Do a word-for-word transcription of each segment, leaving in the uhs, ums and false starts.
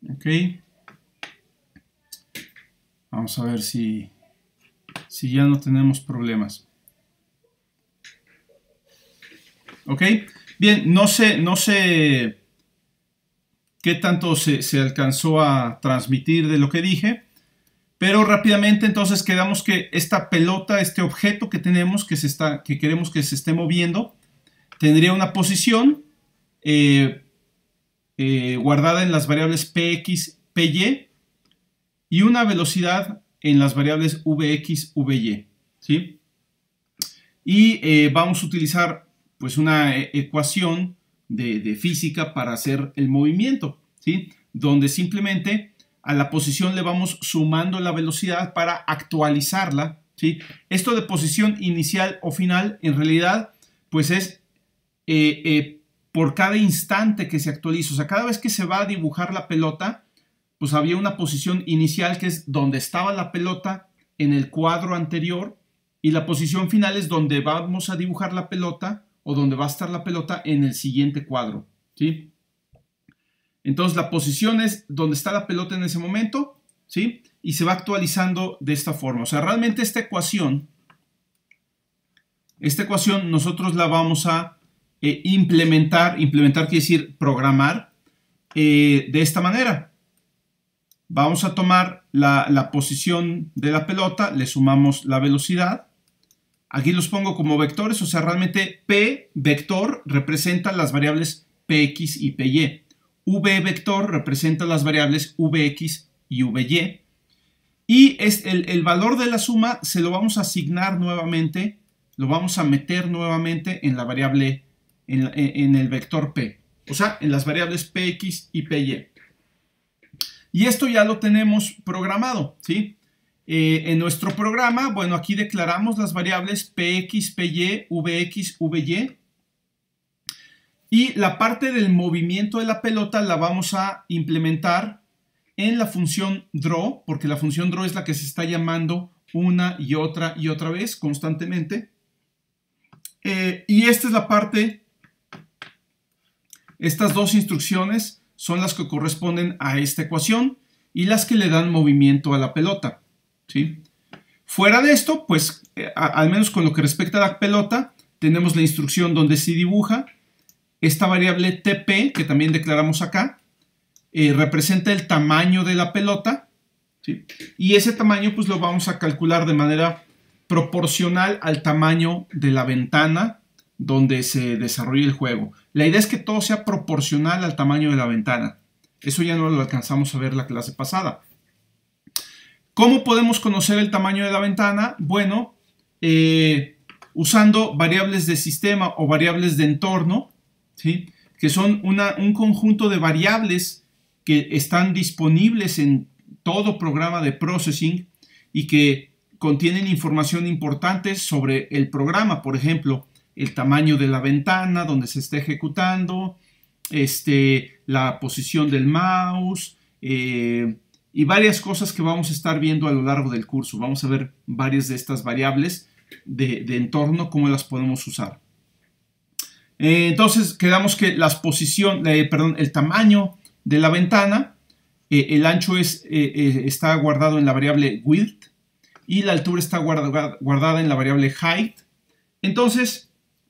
Ok. Vamos a ver si, si ya no tenemos problemas. Ok. Bien, no sé, no sé qué tanto se, se alcanzó a transmitir de lo que dije, pero rápidamente entonces quedamos que esta pelota, este objeto que tenemos, que, se está, que queremos que se esté moviendo, tendría una posición eh, eh, guardada en las variables px, py y una velocidad en las variables vx, vy, ¿sí? Y eh, vamos a utilizar pues una ecuación de, de física para hacer el movimiento, ¿sí? Donde simplemente a la posición le vamos sumando la velocidad para actualizarla, ¿sí? Esto de posición inicial o final en realidad pues es eh, eh, por cada instante que se actualiza. O sea, cada vez que se va a dibujar la pelota, pues había una posición inicial que es donde estaba la pelota en el cuadro anterior, y la posición final es donde vamos a dibujar la pelota o donde va a estar la pelota en el siguiente cuadro, ¿sí? Entonces la posición es donde está la pelota en ese momento, ¿sí? Y se va actualizando de esta forma. O sea, realmente esta ecuación, esta ecuación nosotros la vamos a eh, implementar, implementar quiere decir programar, eh, de esta manera. Vamos a tomar la, la posición de la pelota, le sumamos la velocidad. Aquí los pongo como vectores, o sea, realmente P vector representa las variables Px y Py. V vector representa las variables Vx y Vy. Y es el, el valor de la suma se lo vamos a asignar nuevamente, lo vamos a meter nuevamente en la variable, en, en el vector P. O sea, en las variables Px y Py. Y esto ya lo tenemos programado, ¿sí? Eh, en nuestro programa, bueno, aquí declaramos las variables Px, Py, Vx, Vy. Y la parte del movimiento de la pelota la vamos a implementar en la función draw, porque la función draw es la que se está llamando una y otra y otra vez constantemente. Eh, y esta es la parte, estas dos instrucciones son las que corresponden a esta ecuación y las que le dan movimiento a la pelota, ¿sí? Fuera de esto, pues, eh, a, al menos con lo que respecta a la pelota, tenemos la instrucción donde se dibuja esta variable Tp, que también declaramos acá, eh, representa el tamaño de la pelota, ¿sí? Y ese tamaño pues lo vamos a calcular de manera proporcional al tamaño de la ventana donde se desarrolla el juego. La idea es que todo sea proporcional al tamaño de la ventana. Eso ya no lo alcanzamos a ver la clase pasada. ¿Cómo podemos conocer el tamaño de la ventana? Bueno, eh, usando variables de sistema o variables de entorno, ¿sí? Que son una, un conjunto de variables que están disponibles en todo programa de processing y que contienen información importante sobre el programa. Por ejemplo, el tamaño de la ventana donde se está ejecutando, este, la posición del mouse eh, y varias cosas que vamos a estar viendo a lo largo del curso. Vamos a ver varias de estas variables de, de entorno, cómo las podemos usar. Eh, entonces quedamos que las posición, eh, perdón, el tamaño de la ventana, eh, el ancho es, eh, eh, está guardado en la variable width y la altura está guardada, guardada en la variable height. Entonces,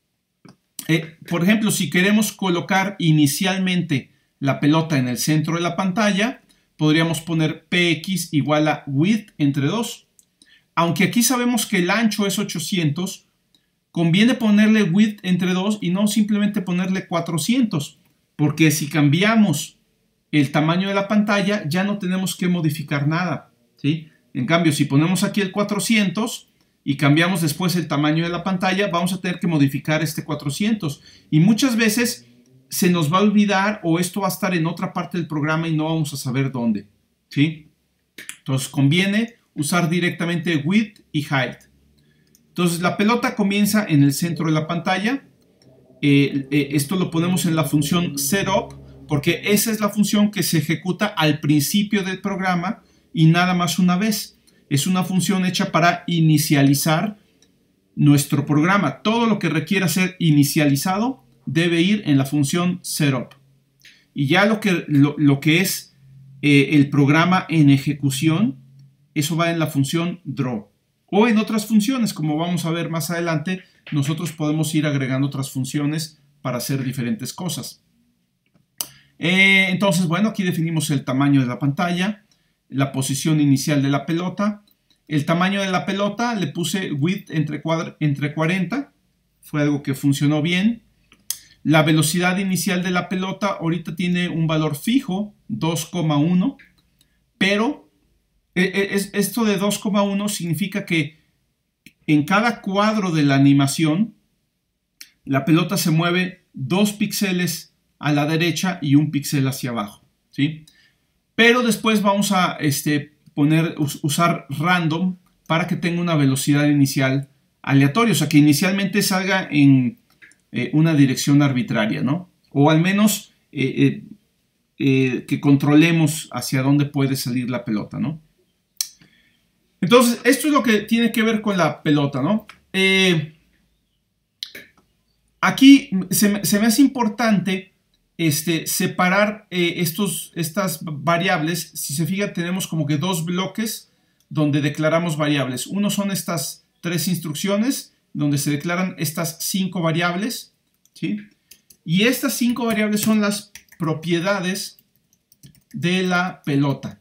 Eh, por ejemplo, si queremos colocar inicialmente la pelota en el centro de la pantalla, podríamos poner Px igual a width entre dos. Aunque aquí sabemos que el ancho es ochocientos, conviene ponerle width entre dos y no simplemente ponerle cuatrocientos, porque si cambiamos el tamaño de la pantalla ya no tenemos que modificar nada, ¿sí? En cambio, si ponemos aquí el cuatrocientos y cambiamos después el tamaño de la pantalla, vamos a tener que modificar este cuatrocientos. Y muchas veces se nos va a olvidar o esto va a estar en otra parte del programa y no vamos a saber dónde, ¿sí? Entonces conviene usar directamente width y height. Entonces la pelota comienza en el centro de la pantalla. Eh, eh, esto lo ponemos en la función setup porque esa es la función que se ejecuta al principio del programa y nada más una vez. Es una función hecha para inicializar nuestro programa. Todo lo que requiera ser inicializado debe ir en la función setup. Y ya lo que, lo, lo que es eh, el programa en ejecución, eso va en la función draw. O en otras funciones, como vamos a ver más adelante, nosotros podemos ir agregando otras funciones para hacer diferentes cosas. Eh, entonces, bueno, aquí definimos el tamaño de la pantalla, la posición inicial de la pelota. El tamaño de la pelota le puse width entre, entre cuarenta, fue algo que funcionó bien. La velocidad inicial de la pelota ahorita tiene un valor fijo, dos coma uno, pero es, esto de dos coma uno significa que en cada cuadro de la animación la pelota se mueve dos píxeles a la derecha y un píxel hacia abajo, ¿sí? Pero después vamos a este, poner, usar random para que tenga una velocidad inicial aleatoria, o sea que inicialmente salga en eh, una dirección arbitraria, ¿no? O al menos eh, eh, eh, que controlemos hacia dónde puede salir la pelota, ¿no? Entonces, esto es lo que tiene que ver con la pelota, ¿no? Eh, aquí se me, se me hace importante este, separar eh, estos, estas variables. Si se fijan, tenemos como que dos bloques donde declaramos variables. Uno son estas tres instrucciones donde se declaran estas cinco variables, ¿sí? Y estas cinco variables son las propiedades de la pelota.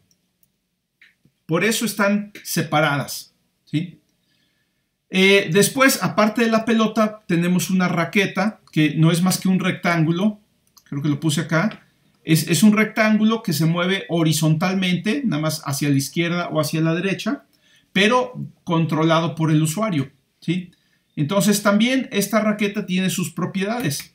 Por eso están separadas, ¿sí? Eh, después, aparte de la pelota, tenemos una raqueta que no es más que un rectángulo. Creo que lo puse acá. Es, es un rectángulo que se mueve horizontalmente, nada más hacia la izquierda o hacia la derecha, pero controlado por el usuario, ¿sí? Entonces, también esta raqueta tiene sus propiedades.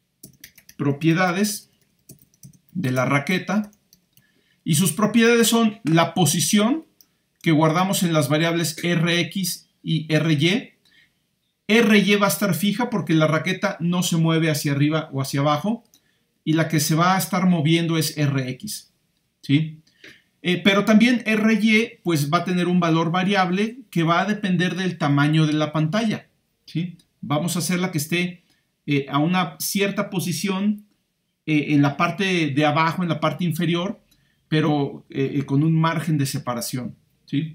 Propiedades de la raqueta. Y sus propiedades son la posición que guardamos en las variables Rx y Ry. Ry va a estar fija porque la raqueta no se mueve hacia arriba o hacia abajo. Y la que se va a estar moviendo es Rx, ¿sí? Eh, pero también Ry pues va a tener un valor variable que va a depender del tamaño de la pantalla, ¿sí? Vamos a hacerla que esté eh, a una cierta posición eh, en la parte de abajo, en la parte inferior, pero eh, con un margen de separación, ¿sí?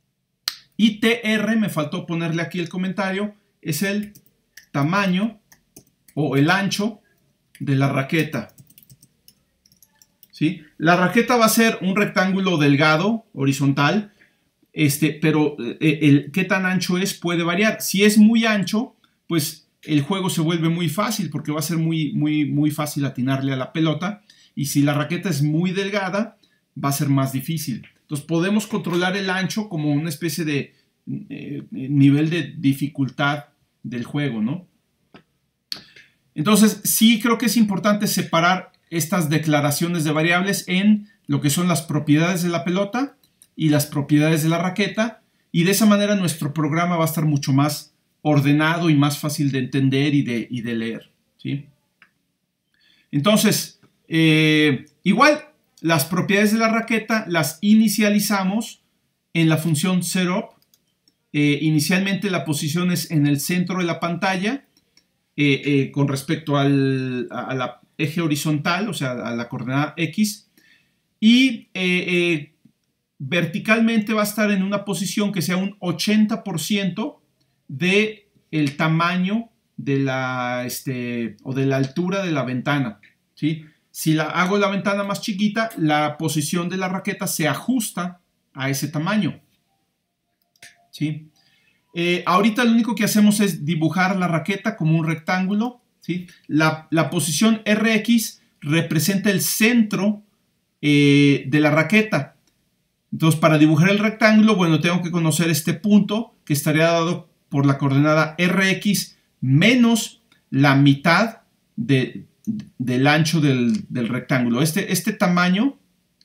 Y Tr, me faltó ponerle aquí el comentario, es el tamaño o el ancho de la raqueta, ¿sí? La raqueta va a ser un rectángulo delgado, horizontal, este, pero eh, el qué tan ancho es puede variar. Si es muy ancho, pues el juego se vuelve muy fácil porque va a ser muy, muy, muy fácil atinarle a la pelota. Y si la raqueta es muy delgada, va a ser más difícil. Entonces podemos controlar el ancho como una especie de eh, nivel de dificultad del juego, ¿no? Entonces sí creo que es importante separar estas declaraciones de variables en lo que son las propiedades de la pelota y las propiedades de la raqueta, y de esa manera nuestro programa va a estar mucho más ordenado y más fácil de entender y de, y de leer, ¿sí? Entonces, eh, igual las propiedades de la raqueta las inicializamos en la función setup. Eh, inicialmente la posición es en el centro de la pantalla eh, eh, con respecto al a, a la eje horizontal, o sea, a la coordenada X, y eh, eh, verticalmente va a estar en una posición que sea un ochenta por ciento de el tamaño de la, este, o de la altura de la ventana, ¿sí? Si la, hago la ventana más chiquita, la posición de la raqueta se ajusta a ese tamaño, ¿sí? Eh, ahorita lo único que hacemos es dibujar la raqueta como un rectángulo, ¿sí? La, la posición Rx representa el centro eh, de la raqueta. Entonces, para dibujar el rectángulo, bueno, tengo que conocer este punto que estaría dado por la coordenada Rx menos la mitad de, del ancho del, del rectángulo. Este, este tamaño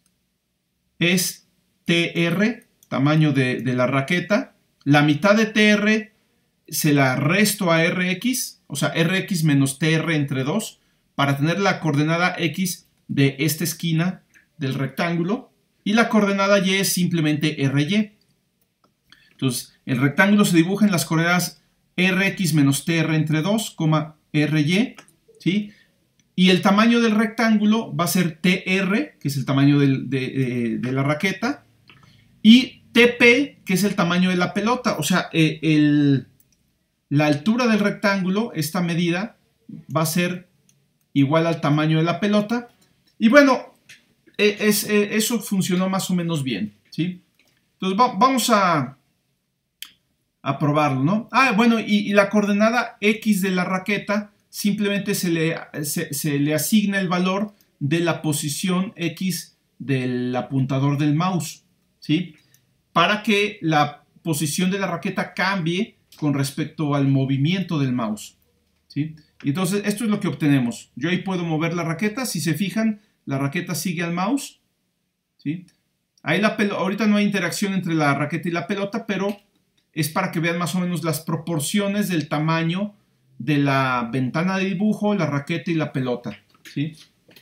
es Tr, tamaño de, de la raqueta. La mitad de Tr se la resto a Rx, o sea, Rx menos Tr entre dos, para tener la coordenada X de esta esquina del rectángulo, y la coordenada Y es simplemente Ry. Entonces, el rectángulo se dibuja en las coordenadas Rx menos Tr entre dos, Ry, ¿sí? Y el tamaño del rectángulo va a ser T R, que es el tamaño del, de, de, de la raqueta, y T P, que es el tamaño de la pelota. O sea, eh, el, la altura del rectángulo, esta medida, va a ser igual al tamaño de la pelota. Y bueno, es, es, eso funcionó más o menos bien, ¿sí? Entonces va, vamos a, a probarlo, ¿no? Ah, bueno, y, y la coordenada X de la raqueta simplemente se le, se, se le asigna el valor de la posición X del apuntador del mouse, ¿sí? Para que la posición de la raqueta cambie con respecto al movimiento del mouse, ¿sí? Entonces, esto es lo que obtenemos. Yo ahí puedo mover la raqueta. Si se fijan, la raqueta sigue al mouse, ¿sí? Ahí la ahorita no hay interacción entre la raqueta y la pelota, pero es para que vean más o menos las proporciones del tamaño de la ventana de dibujo, la raqueta y la pelota, ¿sí?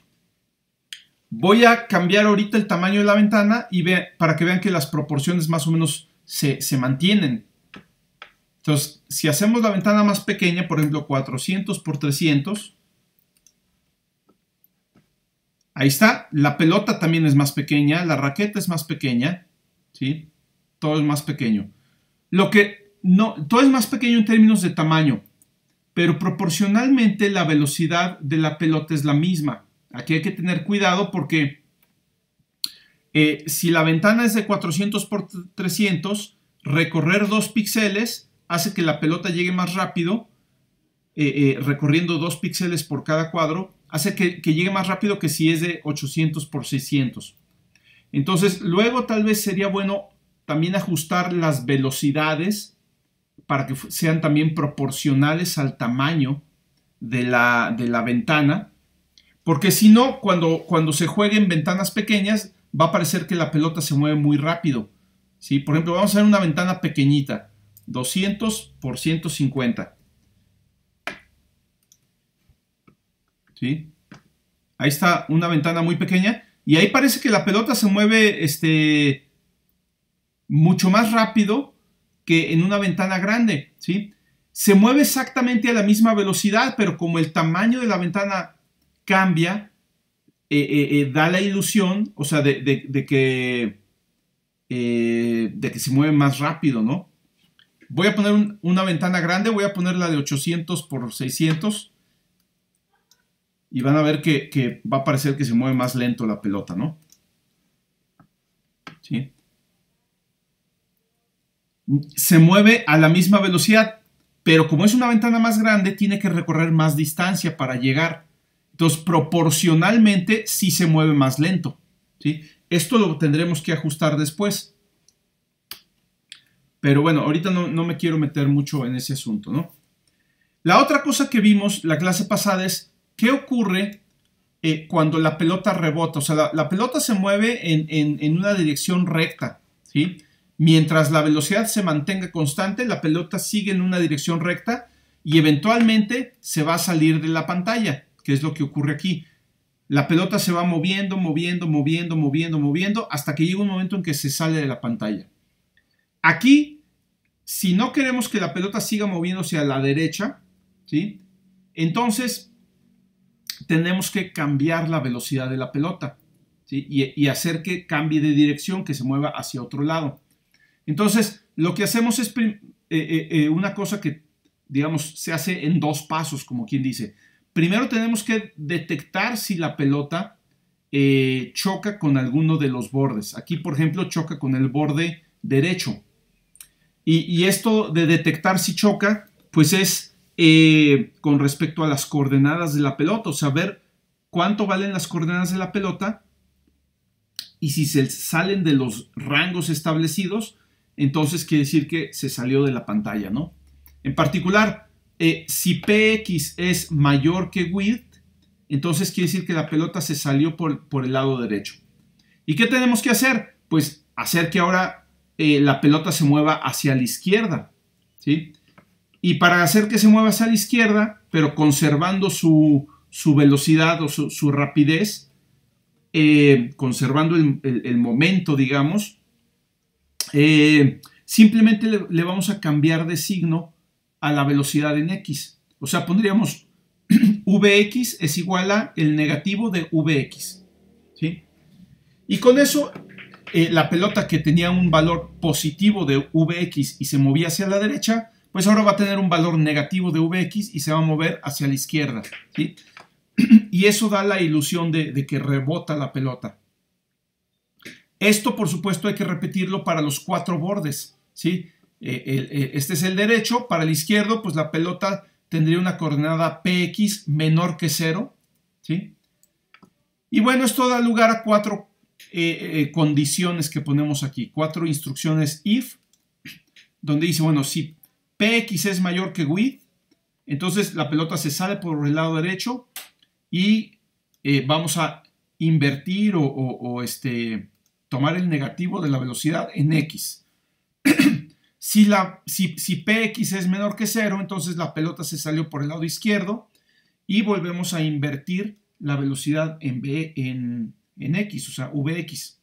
Voy a cambiar ahorita el tamaño de la ventana y ve, para que vean que las proporciones más o menos se, se mantienen. Entonces, si hacemos la ventana más pequeña, por ejemplo, cuatrocientos por trescientos, ahí está. La pelota también es más pequeña, la raqueta es más pequeña, ¿sí? Todo es más pequeño. Lo que no, todo es más pequeño en términos de tamaño, pero proporcionalmente la velocidad de la pelota es la misma. Aquí hay que tener cuidado porque eh, si la ventana es de cuatrocientos por trescientos, recorrer dos píxeles hace que la pelota llegue más rápido, eh, eh, recorriendo dos píxeles por cada cuadro, hace que, que llegue más rápido que si es de ochocientos por seiscientos. Entonces, luego tal vez sería bueno también ajustar las velocidades para que sean también proporcionales al tamaño de la, de la ventana, porque si no, cuando, cuando se juegue en ventanas pequeñas, va a parecer que la pelota se mueve muy rápido, ¿sí? Por ejemplo, vamos a hacer una ventana pequeñita, doscientos por ciento cincuenta. ¿Sí? Ahí está una ventana muy pequeña y ahí parece que la pelota se mueve este, mucho más rápido que en una ventana grande, ¿sí? Se mueve exactamente a la misma velocidad, pero como el tamaño de la ventana cambia, eh, eh, eh, da la ilusión, o sea, de, de, de, que, eh, de que se mueve más rápido, ¿no? Voy a poner un, una ventana grande, voy a poner la de ochocientos por seiscientos y van a ver que, que va a parecer que se mueve más lento la pelota, ¿no? ¿Sí? Se mueve a la misma velocidad, pero como es una ventana más grande, tiene que recorrer más distancia para llegar. Entonces, proporcionalmente, sí se mueve más lento, ¿sí? Esto lo tendremos que ajustar después. Pero bueno, ahorita no, no me quiero meter mucho en ese asunto, ¿no? La otra cosa que vimos la clase pasada es qué ocurre eh, cuando la pelota rebota. O sea, la, la pelota se mueve en, en, en una dirección recta, ¿sí? Mientras la velocidad se mantenga constante, la pelota sigue en una dirección recta y eventualmente se va a salir de la pantalla, que es lo que ocurre aquí. La pelota se va moviendo, moviendo, moviendo, moviendo, moviendo, hasta que llega un momento en que se sale de la pantalla. Aquí, si no queremos que la pelota siga moviéndose a la derecha, ¿sí? Entonces, tenemos que cambiar la velocidad de la pelota, ¿sí? y, y hacer que cambie de dirección, que se mueva hacia otro lado. Entonces, lo que hacemos es eh, eh, eh, una cosa que, digamos, se hace en dos pasos, como quien dice. Primero tenemos que detectar si la pelota eh, choca con alguno de los bordes. Aquí, por ejemplo, choca con el borde derecho. Y, y esto de detectar si choca, pues es eh, con respecto a las coordenadas de la pelota, o sea, ver cuánto valen las coordenadas de la pelota y si se salen de los rangos establecidos, entonces quiere decir que se salió de la pantalla, ¿no? En particular, eh, si P X es mayor que width, entonces quiere decir que la pelota se salió por, por el lado derecho. ¿Y qué tenemos que hacer? Pues hacer que ahora eh, la pelota se mueva hacia la izquierda, ¿sí? Y para hacer que se mueva hacia la izquierda, pero conservando su, su velocidad o su, su rapidez, eh, conservando el, el, el momento, digamos, Eh, simplemente le, le vamos a cambiar de signo a la velocidad en X. O sea, pondríamos Vx es igual a el negativo de Vx, ¿sí? Y con eso, eh, la pelota que tenía un valor positivo de Vx y se movía hacia la derecha, pues ahora va a tener un valor negativo de Vx y se va a mover hacia la izquierda, ¿sí? Y eso da la ilusión de, de que rebota la pelota. Esto, por supuesto, hay que repetirlo para los cuatro bordes, ¿sí? Eh, el, el, este es el derecho. Para el izquierdo, pues la pelota tendría una coordenada Px menor que cero, ¿sí? Y bueno, esto da lugar a cuatro eh, eh, condiciones que ponemos aquí, cuatro instrucciones if, donde dice, bueno, si Px es mayor que width, entonces la pelota se sale por el lado derecho y eh, vamos a invertir o, o, o este, tomar el negativo de la velocidad en x. Si, la, si, si Px es menor que cero, entonces la pelota se salió por el lado izquierdo y volvemos a invertir la velocidad en, B, en, en x, o sea, Vx.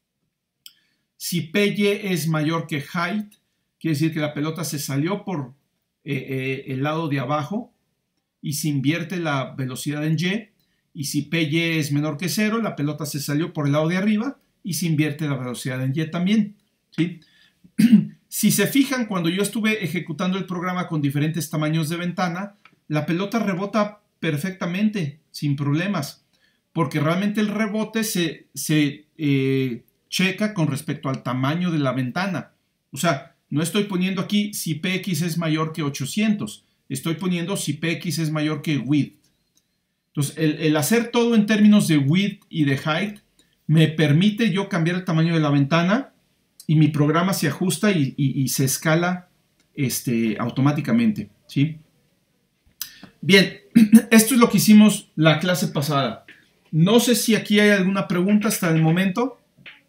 Si Py es mayor que height, quiere decir que la pelota se salió por eh, eh, el lado de abajo y se invierte la velocidad en y. Y si Py es menor que cero, la pelota se salió por el lado de arriba y se invierte la velocidad en y también, ¿sí? Si se fijan, cuando yo estuve ejecutando el programa con diferentes tamaños de ventana, la pelota rebota perfectamente, sin problemas, porque realmente el rebote se, se eh, checa con respecto al tamaño de la ventana. O sea, no estoy poniendo aquí si Px es mayor que ochocientos, estoy poniendo si Px es mayor que width. Entonces, el, el hacer todo en términos de width y de height me permite yo cambiar el tamaño de la ventana y mi programa se ajusta y, y, y se escala este, automáticamente, ¿sí? Bien, esto es lo que hicimos la clase pasada. No sé si aquí hay alguna pregunta hasta el momento.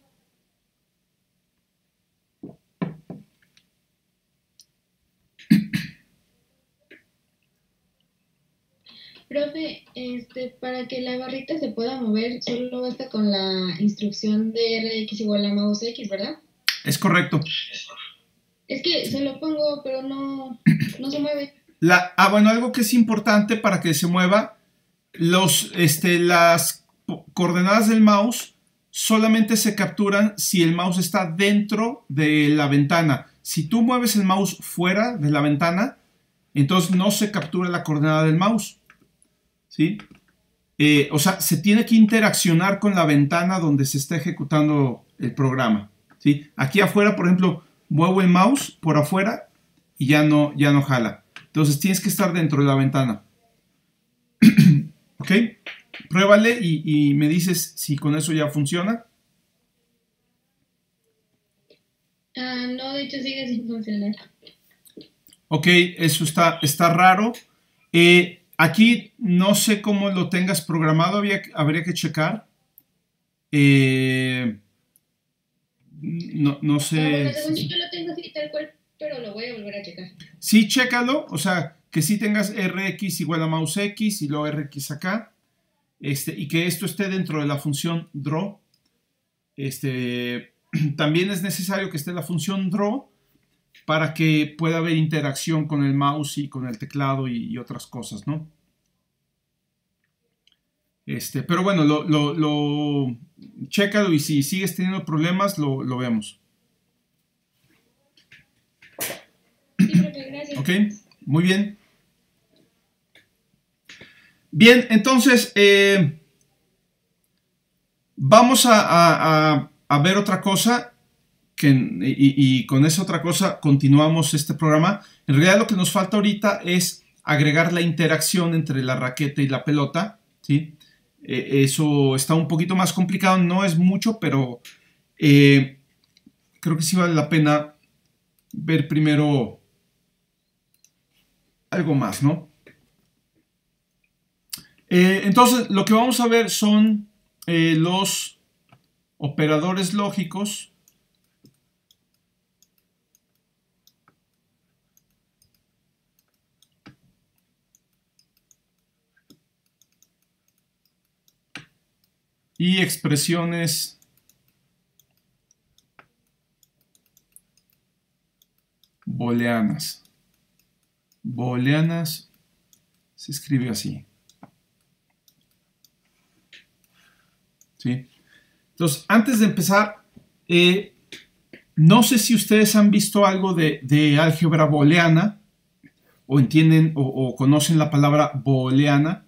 Profe, este, para que la barrita se pueda mover, solo basta con la instrucción de Rx igual a mouse X, ¿verdad? Es correcto. Es que se lo pongo, pero no, no se mueve. La, ah, bueno, algo que es importante para que se mueva, los, este, las coordenadas del mouse solamente se capturan si el mouse está dentro de la ventana. Si tú mueves el mouse fuera de la ventana, entonces no se captura la coordenada del mouse, ¿sí? Eh, o sea, se tiene que interaccionar con la ventana donde se está ejecutando el programa, ¿sí? Aquí afuera, por ejemplo, muevo el mouse por afuera y ya no, ya no jala. Entonces tienes que estar dentro de la ventana. ¿Ok? Pruébale y, y me dices si con eso ya funciona. Ah, no, de hecho sigue sin funcionar. Ok, eso está, está raro. Eh, aquí no sé cómo lo tengas programado, había, habría que checar. Eh, no, no sé. Ah, bueno, según yo lo tengo así tal cual, pero lo voy a volver a checar. Sí, chécalo, o sea, que sí tengas Rx igual a mouse X y luego Rx acá, este, y que esto esté dentro de la función draw. Este, también es necesario que esté la función draw para que pueda haber interacción con el mouse y con el teclado y, y otras cosas, ¿no? Este, pero bueno, lo, lo, lo chécalo y si sigues teniendo problemas, lo, lo vemos. Sí, profe, gracias. Ok, muy bien. Bien, entonces eh, vamos a, a, a, a ver otra cosa que, y, y con esa otra cosa continuamos este programa. En realidad lo que nos falta ahorita es agregar la interacción entre la raqueta y la pelota, ¿sí? Eh, eso está un poquito más complicado, no es mucho, pero eh, creo que sí vale la pena ver primero algo más, ¿no? Eh, entonces, lo que vamos a ver son eh, los operadores lógicos y expresiones booleanas. Booleanas se escribe así. ¿sí? Entonces, antes de empezar, eh, no sé si ustedes han visto algo de, de álgebra booleana, o entienden o, o conocen la palabra booleana,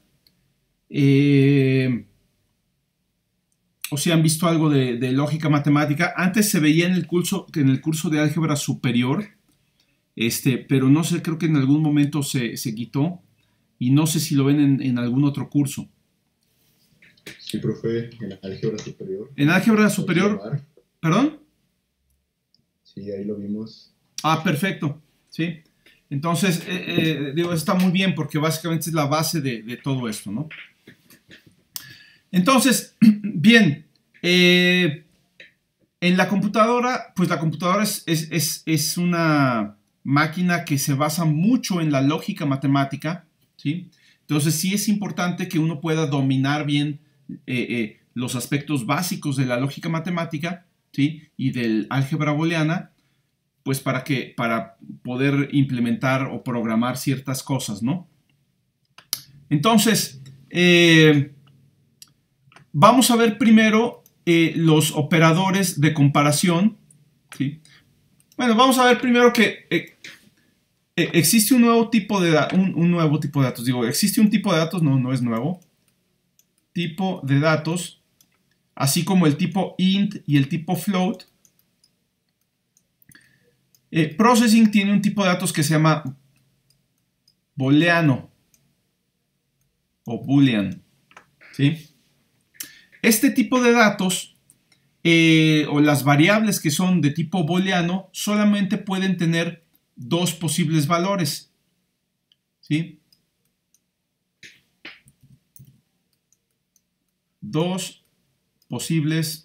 eh, o si han visto algo de, de lógica matemática. Antes se veía en el curso, en el curso de álgebra superior, este, pero no sé, creo que en algún momento se, se quitó, y no sé si lo ven en, en algún otro curso. Sí, profe, en álgebra superior. En álgebra superior, ¿perdón? Sí, ahí lo vimos. Ah, perfecto, sí. Entonces, eh, eh, digo, está muy bien porque básicamente es la base de, de todo esto, ¿no? Entonces, bien, eh, en la computadora, pues la computadora es, es, es, es una máquina que se basa mucho en la lógica matemática, ¿sí? Entonces, sí es importante que uno pueda dominar bien eh, eh, los aspectos básicos de la lógica matemática, ¿sí? Y del álgebra booleana, pues para que, para poder implementar o programar ciertas cosas, ¿no? Entonces, eh, vamos a ver primero eh, los operadores de comparación, ¿sí? Bueno, vamos a ver primero que eh, eh, existe un nuevo tipo de un, un nuevo tipo de datos. Digo, existe un tipo de datos, no, no es nuevo. Tipo de datos, así como el tipo int y el tipo float. Eh, processing tiene un tipo de datos que se llama booleano o boolean, ¿sí? Este tipo de datos eh, o las variables que son de tipo booleano solamente pueden tener dos posibles valores, ¿sí? Dos posibles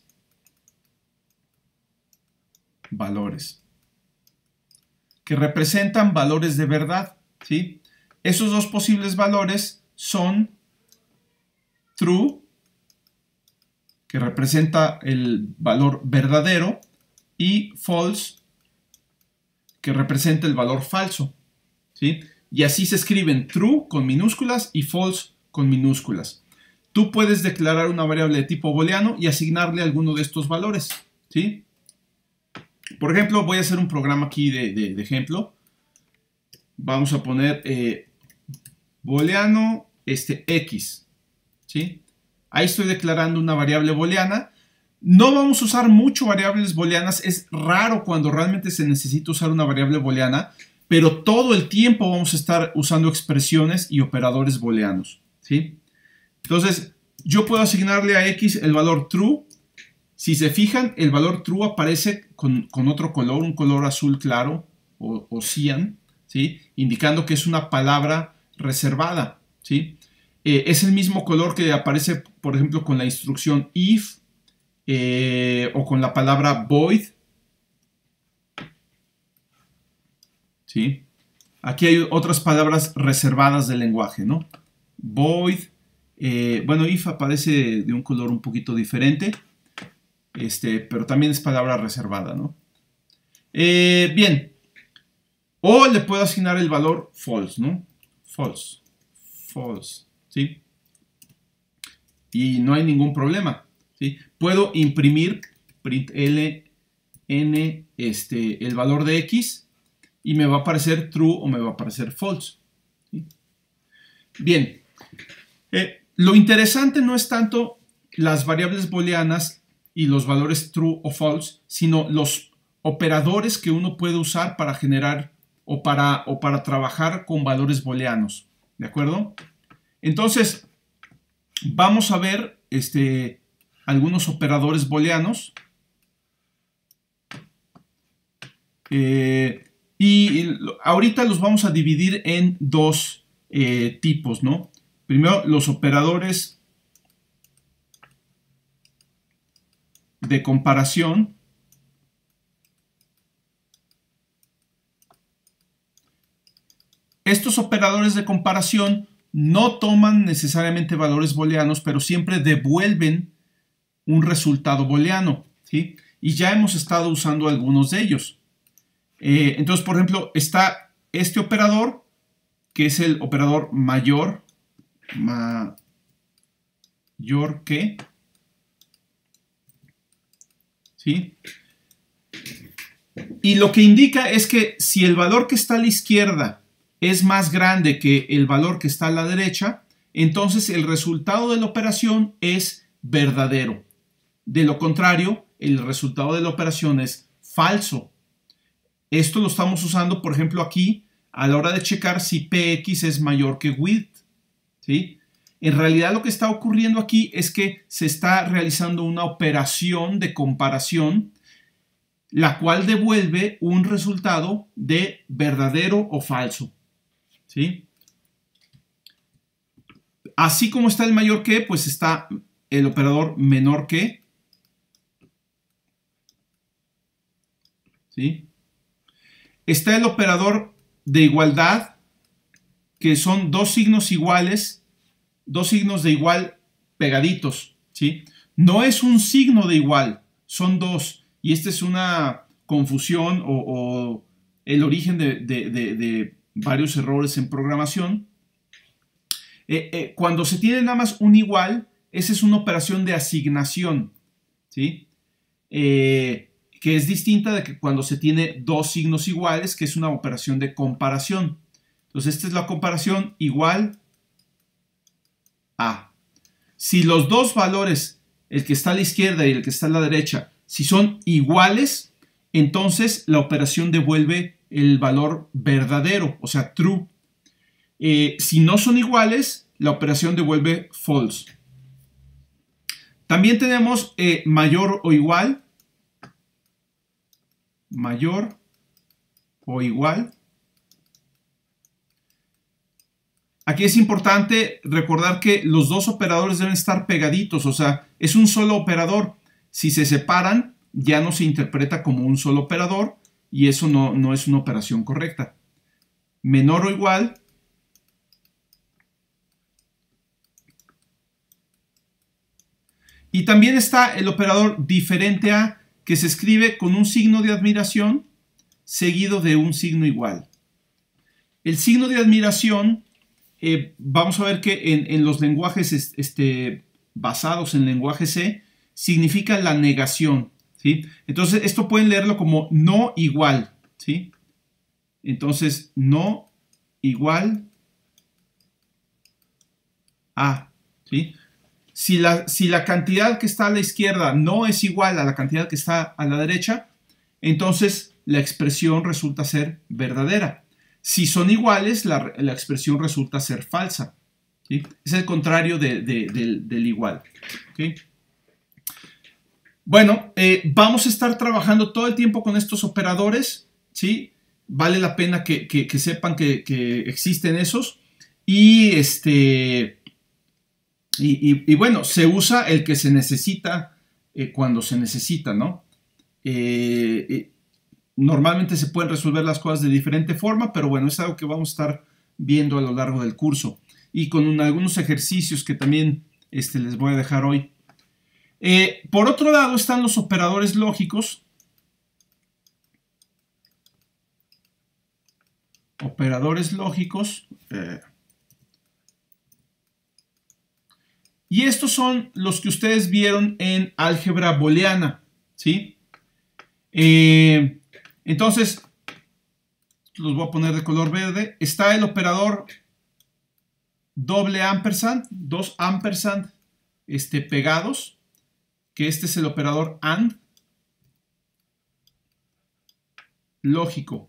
valores que representan valores de verdad, ¿sí? Esos dos posibles valores son true, que representa el valor verdadero, y false, que representa el valor falso, ¿sí? Y así se escriben true con minúsculas y false con minúsculas. Tú puedes declarar una variable de tipo booleano y asignarle alguno de estos valores, ¿sí? Por ejemplo, voy a hacer un programa aquí de, de, de ejemplo. Vamos a poner eh, booleano este, X, ¿sí? Ahí estoy declarando una variable booleana. No vamos a usar mucho variables booleanas. Es raro cuando realmente se necesita usar una variable booleana, pero todo el tiempo vamos a estar usando expresiones y operadores booleanos, ¿sí? Entonces, yo puedo asignarle a X el valor true. Si se fijan, el valor true aparece con, con otro color, un color azul claro o, o cian, ¿sí? Indicando que es una palabra reservada, ¿sí? Eh, es el mismo color que aparece, por ejemplo, con la instrucción if eh, o con la palabra void, ¿sí? Aquí hay otras palabras reservadas del lenguaje, ¿no? Void, eh, bueno, if aparece de un color un poquito diferente, este, pero también es palabra reservada, ¿no? Eh, bien, o le puedo asignar el valor false, ¿no? False, false, ¿sí? Y no hay ningún problema, ¿sí? Puedo imprimir println este, el valor de X y me va a aparecer true o me va a aparecer false, ¿sí? Bien, eh, lo interesante no es tanto las variables booleanas y los valores true o false, sino los operadores que uno puede usar para generar o para, o para trabajar con valores booleanos, ¿de acuerdo? Entonces, vamos a ver este, algunos operadores booleanos. Eh, y ahorita los vamos a dividir en dos eh, tipos, ¿no? Primero, los operadores de comparación. Estos operadores de comparación no toman necesariamente valores booleanos, pero siempre devuelven un resultado booleano, ¿sí? Y ya hemos estado usando algunos de ellos. Eh, entonces, por ejemplo, está este operador, que es el operador mayor, mayor que, ¿sí? Y lo que indica es que si el valor que está a la izquierda es más grande que el valor que está a la derecha, entonces el resultado de la operación es verdadero. De lo contrario, el resultado de la operación es falso. Esto lo estamos usando, por ejemplo, aquí a la hora de checar si P X es mayor que width, ¿sí? En realidad lo que está ocurriendo aquí es que se está realizando una operación de comparación, la cual devuelve un resultado de verdadero o falso, ¿sí? Así como está el mayor que, pues está el operador menor que, ¿sí? Está el operador de igualdad, que son dos signos iguales, dos signos de igual pegaditos, ¿sí? No es un signo de igual, son dos. Y esta es una confusión o, o el origen de, de, de, de varios errores en programación. Eh, eh, cuando se tiene nada más un igual, esa es una operación de asignación, ¿sí? Eh, que es distinta de que cuando se tiene dos signos iguales, que es una operación de comparación. Entonces, esta es la comparación igual a. Si los dos valores, el que está a la izquierda y el que está a la derecha, si son iguales, entonces la operación devuelve el valor verdadero, o sea, true. Eh, si no son iguales, la operación devuelve false. También tenemos eh, mayor o igual, mayor o igual. Aquí es importante recordar que los dos operadores deben estar pegaditos, o sea, es un solo operador. Si se separan, ya no se interpreta como un solo operador y eso no, no es una operación correcta. Menor o igual. Y también está el operador diferente a, que se escribe con un signo de admiración seguido de un signo igual. El signo de admiración, eh, vamos a ver que en, en los lenguajes este, basados en lenguaje C, significa la negación, ¿sí? Entonces, esto pueden leerlo como no igual, ¿sí? Entonces, no igual a, ¿sí? Si la, si la cantidad que está a la izquierda no es igual a la cantidad que está a la derecha, entonces la expresión resulta ser verdadera. Si son iguales, la, la expresión resulta ser falsa, ¿sí? Es el contrario de, de, de, del igual, ¿okay? Bueno, eh, vamos a estar trabajando todo el tiempo con estos operadores, ¿sí? Vale la pena que, que, que sepan que, que existen esos. Y este... Y, y, y bueno, se usa el que se necesita eh, cuando se necesita, ¿no? Eh, eh, normalmente se pueden resolver las cosas de diferente forma, pero bueno, es algo que vamos a estar viendo a lo largo del curso. Y con un, algunos ejercicios que también este, les voy a dejar hoy. Eh, por otro lado están los operadores lógicos. Operadores lógicos. Eh, Y estos son los que ustedes vieron en álgebra booleana, ¿sí? Eh, entonces, los voy a poner de color verde. Está el operador doble ampersand, dos ampersand este, pegados, que este es el operador AND, lógico.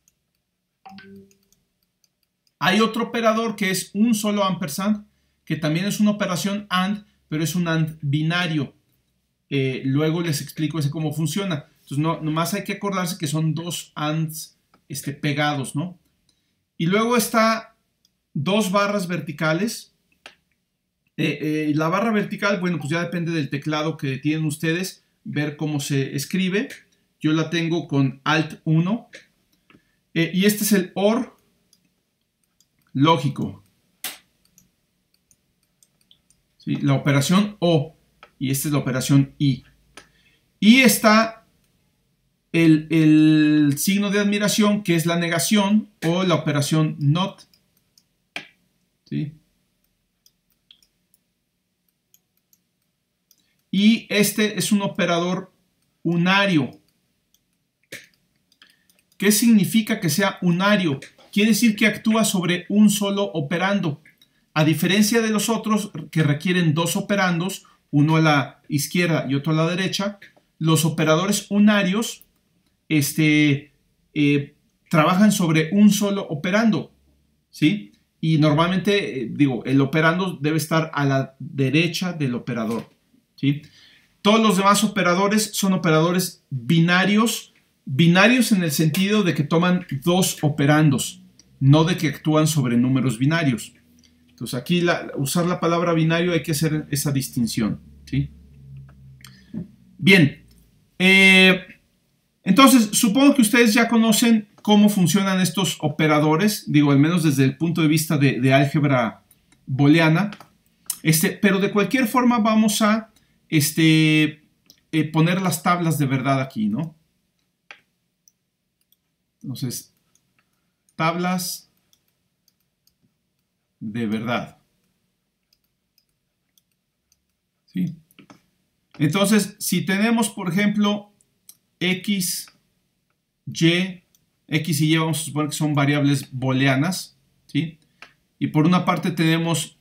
Hay otro operador que es un solo ampersand, que también es una operación AND, pero es un AND binario. Eh, luego les explico ese cómo funciona. Entonces, no, nomás hay que acordarse que son dos ANDs este, pegados, ¿no? Y luego está dos barras verticales. Eh, eh, la barra vertical, bueno, pues ya depende del teclado que tienen ustedes, ver cómo se escribe. Yo la tengo con alt uno. Eh, y este es el OR lógico. ¿Sí? La operación O, y esta es la operación I. Y está el, el signo de admiración, que es la negación, o la operación NOT. ¿Sí? Y este es un operador unario. ¿Qué significa que sea unario? Quiere decir que actúa sobre un solo operando. A diferencia de los otros que requieren dos operandos, uno a la izquierda y otro a la derecha, los operadores unarios este, eh, trabajan sobre un solo operando, ¿sí? Y normalmente, eh, digo, el operando debe estar a la derecha del operador, ¿sí? Todos los demás operadores son operadores binarios, binarios en el sentido de que toman dos operandos, no de que actúan sobre números binarios. Entonces aquí la, usar la palabra binario hay que hacer esa distinción, ¿sí? Bien, eh, entonces supongo que ustedes ya conocen cómo funcionan estos operadores, digo, al menos desde el punto de vista de, de álgebra booleana, este, pero de cualquier forma vamos a este, eh, poner las tablas de verdad aquí, ¿no? Entonces, tablas de verdad. ¿Sí? Entonces, si tenemos, por ejemplo, X, Y, X y Y vamos a suponer que son variables booleanas, ¿sí? Y por una parte tenemos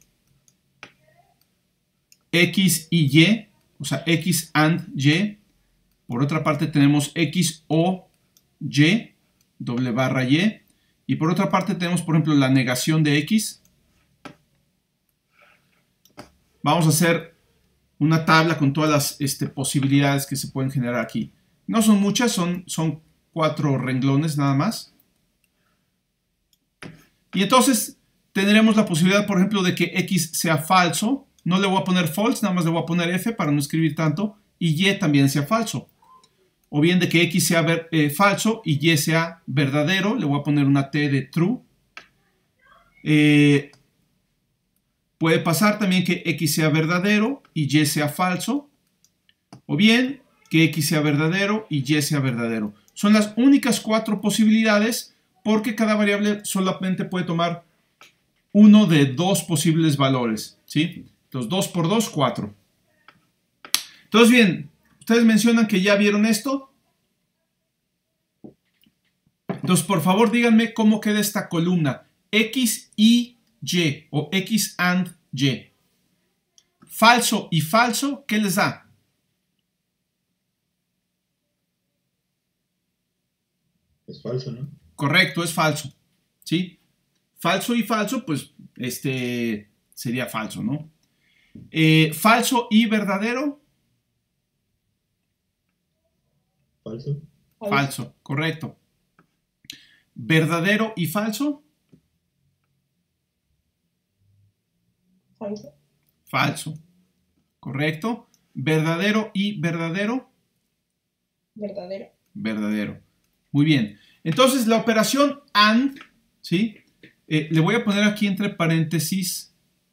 X y Y, o sea, X and Y. Por otra parte tenemos X o Y, doble barra Y. Y por otra parte tenemos, por ejemplo, la negación de X. Vamos a hacer una tabla con todas las este, posibilidades que se pueden generar aquí. No son muchas, son, son cuatro renglones nada más. Y entonces tendremos la posibilidad, por ejemplo, de que X sea falso. No le voy a poner false, nada más le voy a poner F para no escribir tanto. Y Y también sea falso. O bien de que X sea ver, eh, falso y Y sea verdadero. Le voy a poner una T de true. Eh, puede pasar también que X sea verdadero y Y sea falso. O bien que X sea verdadero y Y sea verdadero. Son las únicas cuatro posibilidades porque cada variable solamente puede tomar uno de dos posibles valores, ¿sí? Entonces, dos por dos, cuatro. Entonces, bien, ustedes mencionan que ya vieron esto. Entonces, por favor, díganme cómo queda esta columna. X y Y o X and Y. Falso y falso, ¿qué les da? Es falso, ¿no? Correcto, es falso, ¿sí? Falso y falso, pues, este, sería falso, ¿no? Eh, falso y verdadero. Falso. Falso. Falso, correcto. Verdadero y falso. Falso. Falso, correcto. Verdadero y verdadero. Verdadero. Verdadero. Muy bien. Entonces, la operación AND, ¿sí? Eh, le voy a poner aquí entre paréntesis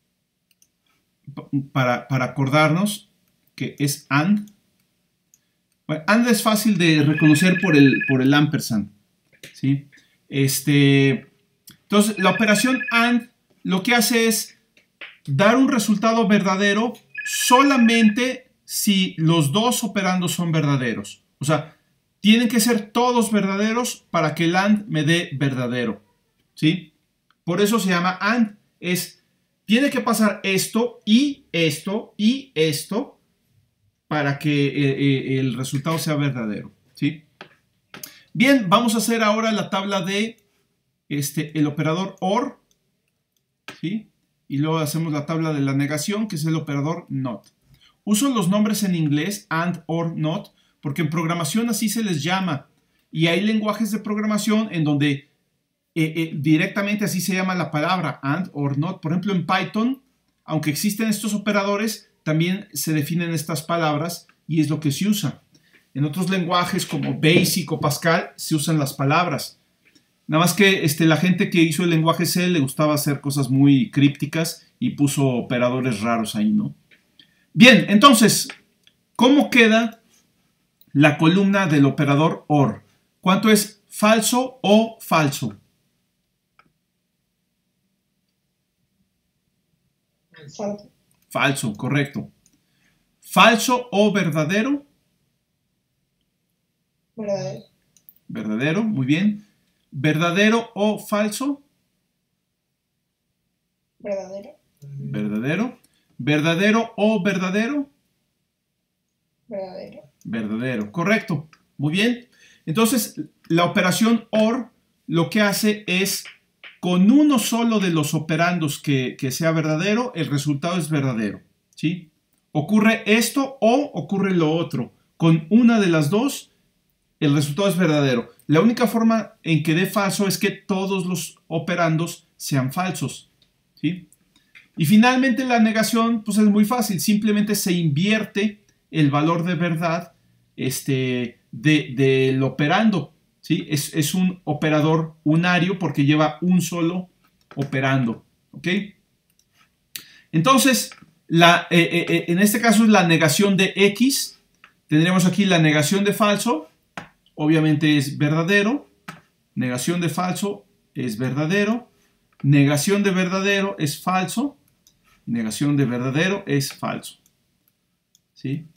para, para acordarnos que es AND. Bueno, AND es fácil de reconocer por el, por el ampersand, ¿sí? Este, entonces, la operación AND lo que hace es dar un resultado verdadero solamente si los dos operandos son verdaderos. O sea, tienen que ser todos verdaderos para que el AND me dé verdadero, ¿sí? Por eso se llama AND. Es, tiene que pasar esto y esto y esto para que eh, eh, el resultado sea verdadero, ¿sí? Bien, vamos a hacer ahora la tabla de este, el operador OR, ¿sí? Y luego hacemos la tabla de la negación, que es el operador NOT. Uso los nombres en inglés, AND, OR, NOT, porque en programación así se les llama. Y hay lenguajes de programación en donde eh, eh, directamente así se llama la palabra AND, OR, NOT. Por ejemplo, en Python, aunque existen estos operadores, también se definen estas palabras y es lo que se usa. En otros lenguajes como BASIC o Pascal se usan las palabras. Nada más que este, la gente que hizo el lenguaje C le gustaba hacer cosas muy crípticas y puso operadores raros ahí, ¿no? Bien, entonces, ¿cómo queda la columna del operador OR? ¿Cuánto es falso o falso? Falso. Falso, correcto. ¿Falso o verdadero? Verdadero. Verdadero, muy bien. ¿Verdadero o falso? Verdadero. Verdadero. ¿Verdadero o verdadero? Verdadero. Verdadero, correcto. Muy bien. Entonces, la operación OR lo que hace es, con uno solo de los operandos que, que sea verdadero, el resultado es verdadero, ¿sí? Ocurre esto o ocurre lo otro. Con una de las dos, el resultado es verdadero. La única forma en que dé falso es que todos los operandos sean falsos, ¿sí? Y finalmente la negación, pues es muy fácil. Simplemente se invierte el valor de verdad este, de, del operando, ¿sí? Es, es un operador unario porque lleva un solo operando, ¿ok? Entonces, la, eh, eh, en este caso es la negación de X. Tendremos aquí la negación de falso, obviamente es verdadero. Negación de falso es verdadero. Negación de verdadero es falso. Negación de verdadero es falso, ¿sí?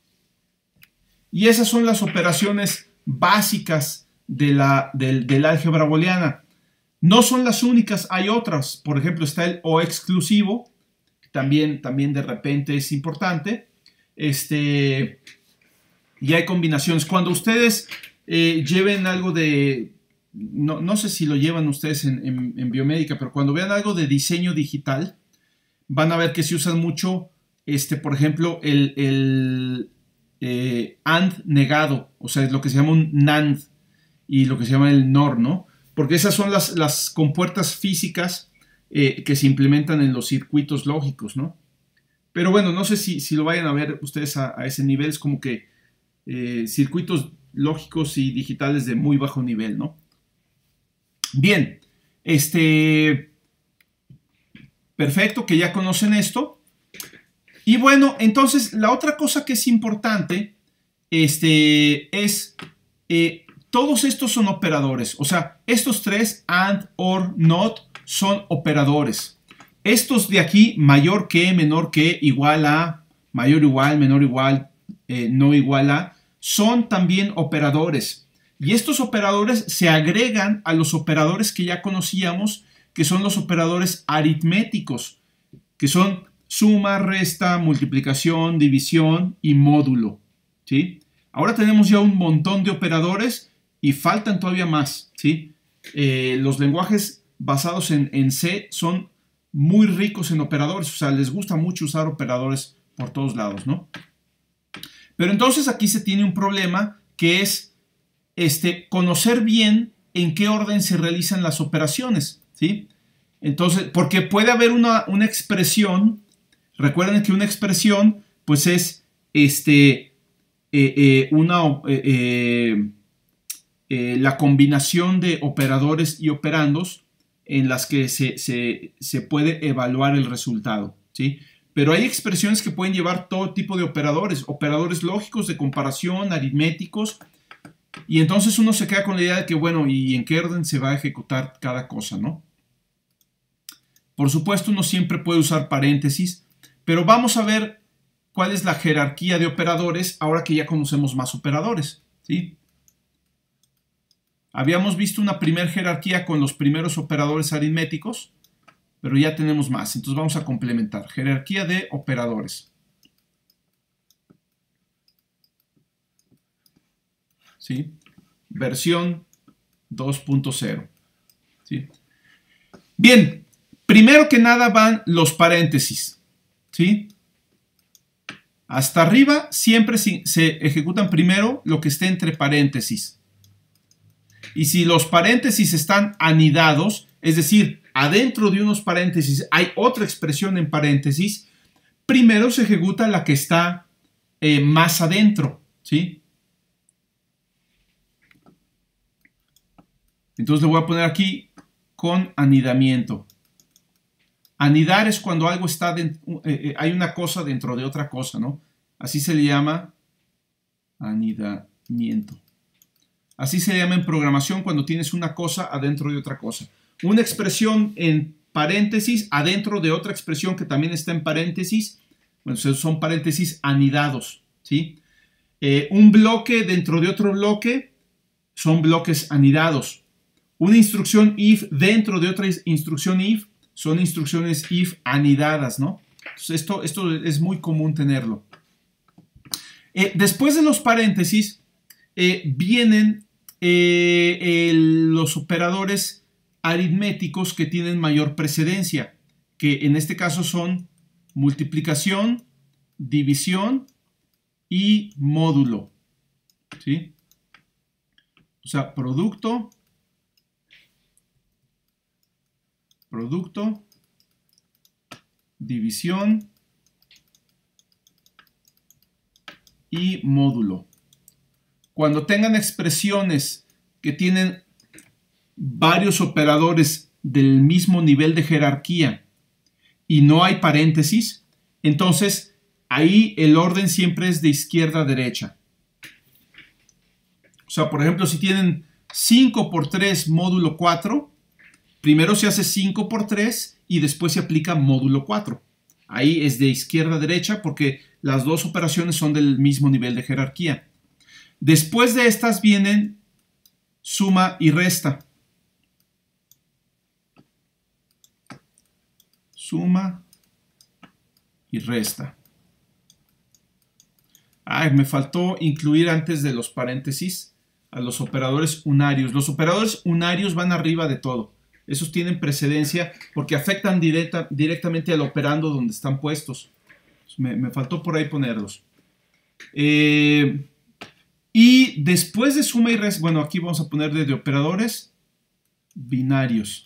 Y esas son las operaciones básicas de la, del, del álgebra booleana. No son las únicas, hay otras. Por ejemplo, está el O exclusivo, también, también de repente es importante. Este, y hay combinaciones. Cuando ustedes eh, lleven algo de, no, no sé si lo llevan ustedes en, en, en biomédica, pero cuando vean algo de diseño digital, van a ver que se usan mucho, este, por ejemplo, el, el eh, AND negado, o sea, es lo que se llama un NAND y lo que se llama el NOR, ¿no? Porque esas son las, las compuertas físicas eh, que se implementan en los circuitos lógicos, ¿no? Pero bueno, no sé si, si lo vayan a ver ustedes a, a ese nivel, es como que eh, circuitos lógicos y digitales de muy bajo nivel, ¿no? Bien, este... perfecto, que ya conocen esto. Y bueno, entonces la otra cosa que es importante este, es eh, todos estos son operadores. O sea, estos tres, AND, OR, NOT, son operadores. Estos de aquí, mayor que, menor que, igual a, mayor igual, menor igual, eh, no igual a, son también operadores. Y estos operadores se agregan a los operadores que ya conocíamos, que son los operadores aritméticos, que son suma, resta, multiplicación, división y módulo, ¿sí? Ahora tenemos ya un montón de operadores y faltan todavía más, ¿sí? Eh, los lenguajes basados en, en C son muy ricos en operadores, o sea, les gusta mucho usar operadores por todos lados, ¿no? Pero entonces aquí se tiene un problema que es este, conocer bien en qué orden se realizan las operaciones, ¿sí? Entonces, porque puede haber una, una expresión, recuerden que una expresión, pues es este, eh, eh, una, eh, eh, eh, la combinación de operadores y operandos en las que se, se, se puede evaluar el resultado, ¿sí? Pero hay expresiones que pueden llevar todo tipo de operadores, operadores lógicos, de comparación, aritméticos, y entonces uno se queda con la idea de que, bueno, ¿y en qué orden se va a ejecutar cada cosa, no? Por supuesto, uno siempre puede usar paréntesis, pero vamos a ver cuál es la jerarquía de operadores ahora que ya conocemos más operadores, ¿sí? Habíamos visto una primera jerarquía con los primeros operadores aritméticos, pero ya tenemos más, entonces vamos a complementar. Jerarquía de operadores. ¿Sí? Versión dos punto cero. ¿Sí? Bien, primero que nada van los paréntesis. ¿Sí? Hasta arriba siempre se ejecutan primero lo que esté entre paréntesis. Y si los paréntesis están anidados, es decir, adentro de unos paréntesis hay otra expresión en paréntesis, primero se ejecuta la que está eh, más adentro, ¿sí? Entonces le voy a poner aquí con anidamiento. Anidar es cuando algo está, de, eh, hay una cosa dentro de otra cosa, ¿no? Así se le llama anidamiento. Así se llama en programación cuando tienes una cosa adentro de otra cosa. Una expresión en paréntesis adentro de otra expresión que también está en paréntesis. Bueno, son paréntesis anidados, ¿sí? Eh, un bloque dentro de otro bloque son bloques anidados. Una instrucción if dentro de otra instrucción if son instrucciones if anidadas, ¿no? Entonces esto, esto es muy común tenerlo. Eh, después de los paréntesis eh, vienen eh, el, los operadores aritméticos que tienen mayor precedencia, que en este caso son multiplicación, división y módulo, ¿sí? O sea, producto, producto, división y módulo. Cuando tengan expresiones que tienen varios operadores del mismo nivel de jerarquía y no hay paréntesis, entonces ahí el orden siempre es de izquierda a derecha. O sea, por ejemplo, si tienen cinco por tres módulo cuatro, primero se hace cinco por tres y después se aplica módulo cuatro. Ahí es de izquierda a derecha porque las dos operaciones son del mismo nivel de jerarquía. Después de estas vienen suma y resta. Suma y resta. Ay, me faltó incluir antes de los paréntesis a los operadores unarios. Los operadores unarios van arriba de todo. Esos tienen precedencia porque afectan directa, directamente al operando donde están puestos. Me, me faltó por ahí ponerlos. Eh, y después de suma y resta, bueno, aquí vamos a poner de, de operadores binarios.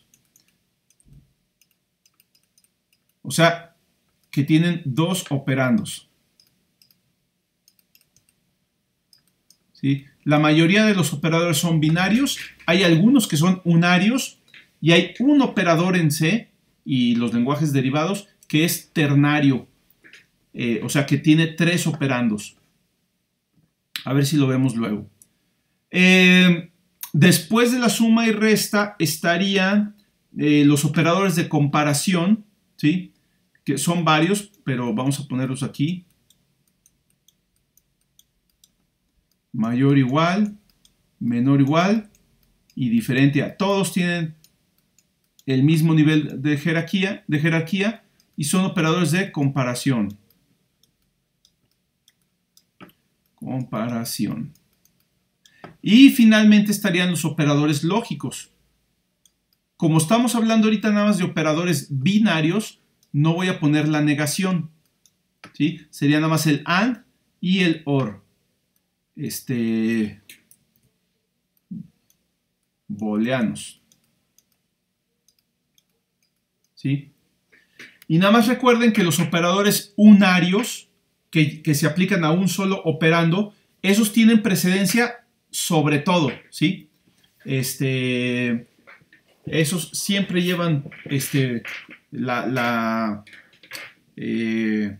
O sea, que tienen dos operandos. ¿Sí? La mayoría de los operadores son binarios. Hay algunos que son unarios. Y hay un operador en C y los lenguajes derivados que es ternario. Eh, o sea, que tiene tres operandos. A ver si lo vemos luego. Eh, después de la suma y resta estarían eh, los operadores de comparación, ¿sí? Que son varios, pero vamos a ponerlos aquí. Mayor igual, menor igual y diferente a. Todos tienen el mismo nivel de jerarquía, de jerarquía y son operadores de comparación. Comparación. Y finalmente estarían los operadores lógicos. Como estamos hablando ahorita nada más de operadores binarios, no voy a poner la negación, ¿sí? Sería nada más el AND y el OR. Este... booleanos. ¿Sí? Y nada más recuerden que los operadores unarios, que, que se aplican a un solo operando, esos tienen precedencia sobre todo, ¿sí? Este, esos siempre llevan este, la... la eh,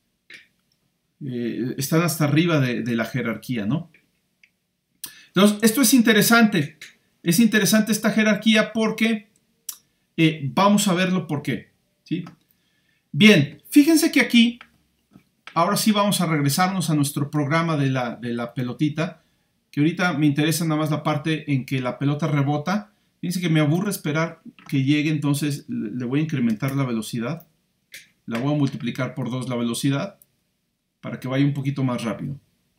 eh, están hasta arriba de, de la jerarquía, ¿no? Entonces, esto es interesante. Es interesante esta jerarquía porque eh, vamos a verlo por qué, ¿sí? Bien, fíjense que aquí, ahora sí vamos a regresarnos a nuestro programa de la, de la pelotita, que ahorita me interesa nada más la parte en que la pelota rebota. Fíjense que me aburre esperar que llegue, entonces le voy a incrementar la velocidad. La voy a multiplicar por dos la velocidad para que vaya un poquito más rápido.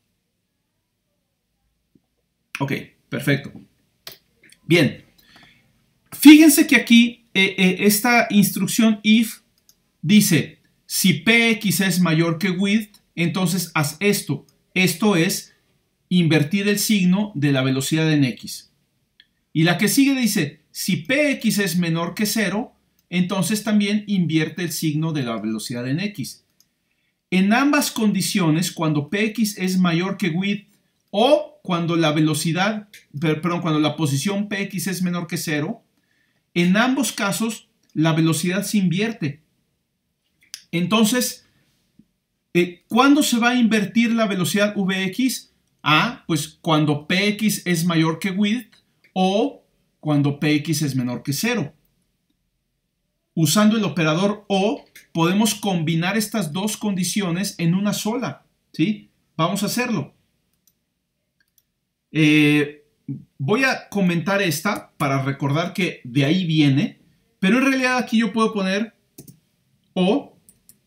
Ok, perfecto. Bien, fíjense que aquí eh, eh, esta instrucción if dice, si px es mayor que width, entonces haz esto. Esto es invertir el signo de la velocidad en x. Y la que sigue dice, si px es menor que cero, entonces también invierte el signo de la velocidad en x. En ambas condiciones, cuando px es mayor que width o cuando la velocidad, perdón, cuando la posición px es menor que cero, en ambos casos la velocidad se invierte. Entonces, eh, ¿cuándo se va a invertir la velocidad vx? Ah, pues cuando px es mayor que width o cuando px es menor que cero. Usando el operador o, podemos combinar estas dos condiciones en una sola, ¿sí? Vamos a hacerlo. Eh, voy a comentar esta para recordar que de ahí viene, pero en realidad aquí yo puedo poner O,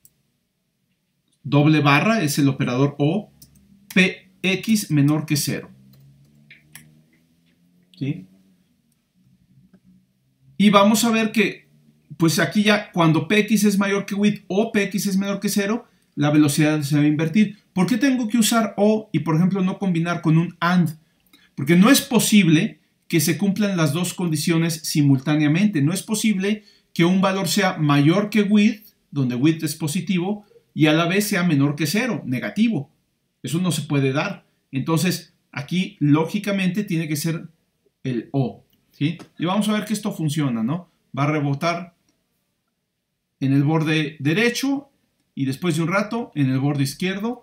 doble barra, es el operador O, Px menor que cero. ¿Sí? Y vamos a ver que, pues aquí ya, cuando Px es mayor que width o Px es menor que cero, la velocidad se va a invertir. ¿Por qué tengo que usar O y, por ejemplo, no combinar con un AND? Porque no es posible que se cumplan las dos condiciones simultáneamente. No es posible que un valor sea mayor que width, donde width es positivo, y a la vez sea menor que cero, negativo. Eso no se puede dar. Entonces, aquí, lógicamente, tiene que ser el O. ¿Sí? Y vamos a ver que esto funciona, ¿no? Va a rebotar en el borde derecho y después de un rato en el borde izquierdo.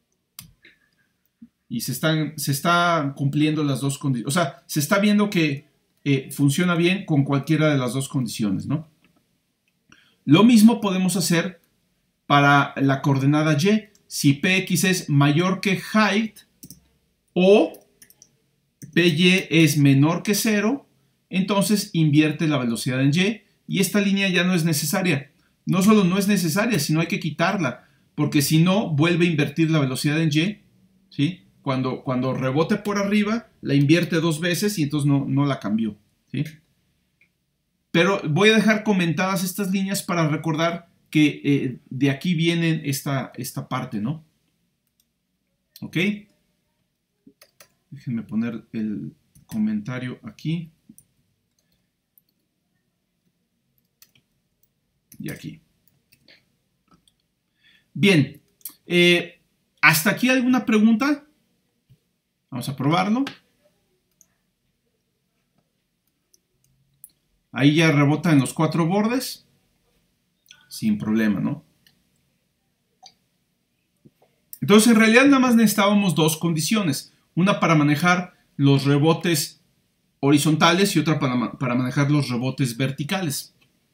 Y se están, se están cumpliendo las dos condiciones. O sea, se está viendo que eh, funciona bien con cualquiera de las dos condiciones, ¿no? Lo mismo podemos hacer para la coordenada Y. Si Px es mayor que height o Py es menor que cero, entonces invierte la velocidad en Y y esta línea ya no es necesaria. No solo no es necesaria, sino hay que quitarla, porque si no, vuelve a invertir la velocidad en Y, ¿sí? Cuando, cuando rebote por arriba, la invierte dos veces y entonces no, no la cambió, ¿sí? Pero voy a dejar comentadas estas líneas para recordar que eh, de aquí viene esta, esta parte, ¿no? ¿Ok? Déjenme poner el comentario aquí. Y aquí. Bien. Eh, ¿Hasta aquí alguna pregunta? Vamos a probarlo. Ahí ya rebota en los cuatro bordes. Sin problema, ¿no? Entonces, en realidad nada más necesitábamos dos condiciones. Una para manejar los rebotes horizontales y otra para, para manejar los rebotes verticales.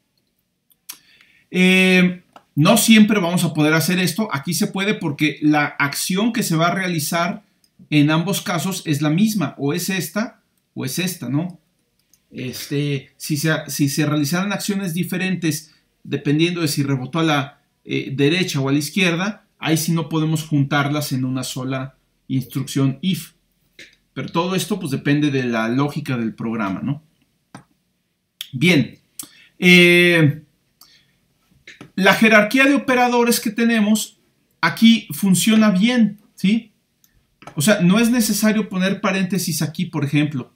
Eh, no siempre vamos a poder hacer esto. Aquí se puede porque la acción que se va a realizar en ambos casos es la misma. O es esta o es esta, ¿no? Este, si, se, si se realizaran acciones diferentes dependiendo de si rebotó a la eh, derecha o a la izquierda, ahí sí no podemos juntarlas en una sola instrucción if. Pero todo esto pues depende de la lógica del programa, ¿no? Bien. Eh, la jerarquía de operadores que tenemos aquí funciona bien, ¿sí? O sea, no es necesario poner paréntesis aquí, por ejemplo.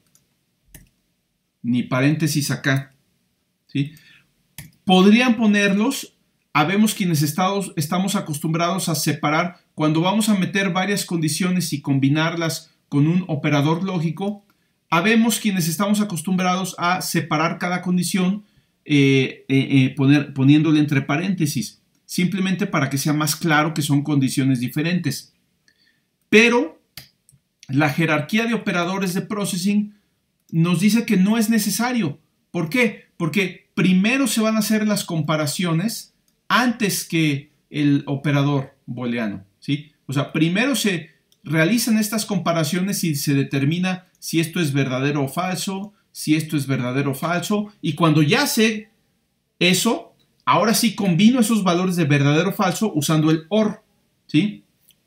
Ni paréntesis acá, ¿sí? Podrían ponerlos. Habemos quienes estamos, estamos acostumbrados a separar. Cuando vamos a meter varias condiciones y combinarlas con un operador lógico, habemos quienes estamos acostumbrados a separar cada condición eh, eh, eh, poner, poniéndole entre paréntesis, simplemente para que sea más claro que son condiciones diferentes. Pero la jerarquía de operadores de processing nos dice que no es necesario. ¿Por qué? Porque primero se van a hacer las comparaciones antes que el operador booleano, ¿sí? O sea, primero se realizan estas comparaciones y se determina si esto es verdadero o falso, si esto es verdadero o falso, y cuando ya sé eso, ahora sí combino esos valores de verdadero o falso usando el or, ¿sí?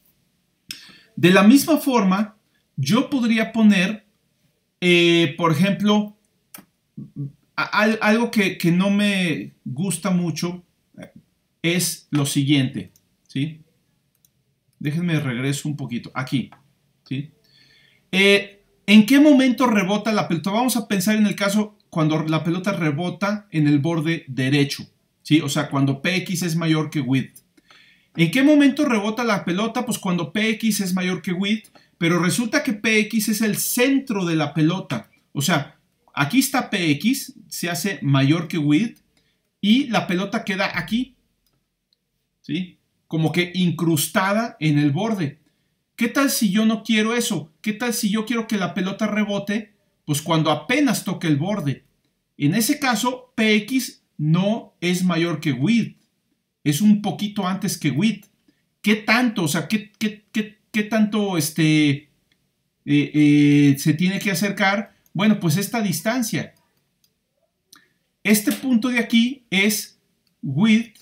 De la misma forma, yo podría poner, eh, por ejemplo, a, a, algo que, que no me gusta mucho es lo siguiente, ¿sí? Déjenme regreso un poquito, aquí, ¿sí? Eh, ¿En qué momento rebota la pelota? Vamos a pensar en el caso cuando la pelota rebota en el borde derecho, ¿sí? O sea, cuando Px es mayor que width. ¿En qué momento rebota la pelota? Pues cuando Px es mayor que width, pero resulta que Px es el centro de la pelota. O sea, aquí está Px, se hace mayor que width y la pelota queda aquí, ¿sí? Como que incrustada en el borde. ¿Qué tal si yo no quiero eso? ¿Qué tal si yo quiero que la pelota rebote? Pues cuando apenas toque el borde. En ese caso, Px no es mayor que width. Es un poquito antes que width. ¿Qué tanto? O sea, ¿qué, qué, qué, qué tanto este, eh, eh, se tiene que acercar, bueno, pues esta distancia. Este punto de aquí es width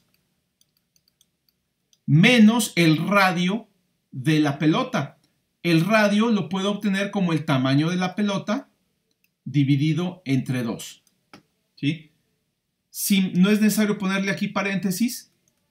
menos el radio de la pelota. El radio lo puedo obtener como el tamaño de la pelota dividido entre dos. ¿Sí? Si, no es necesario ponerle aquí paréntesis,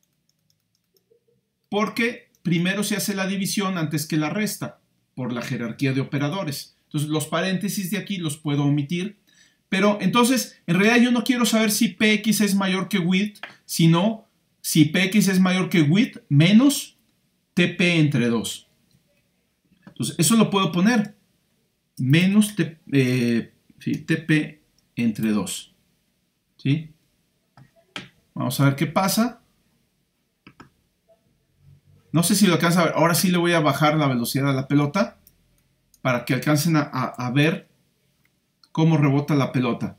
porque primero se hace la división antes que la resta, por la jerarquía de operadores. Entonces los paréntesis de aquí los puedo omitir. Pero entonces, en realidad yo no quiero saber si Px es mayor que width, sino si Px es mayor que width menos Tp entre dos. Entonces, eso lo puedo poner. Menos T, eh, sí, Tp entre dos. ¿Sí? Vamos a ver qué pasa. No sé si lo alcanza a ver. Ahora sí le voy a bajar la velocidad a la pelota para que alcancen a, a, a ver cómo rebota la pelota.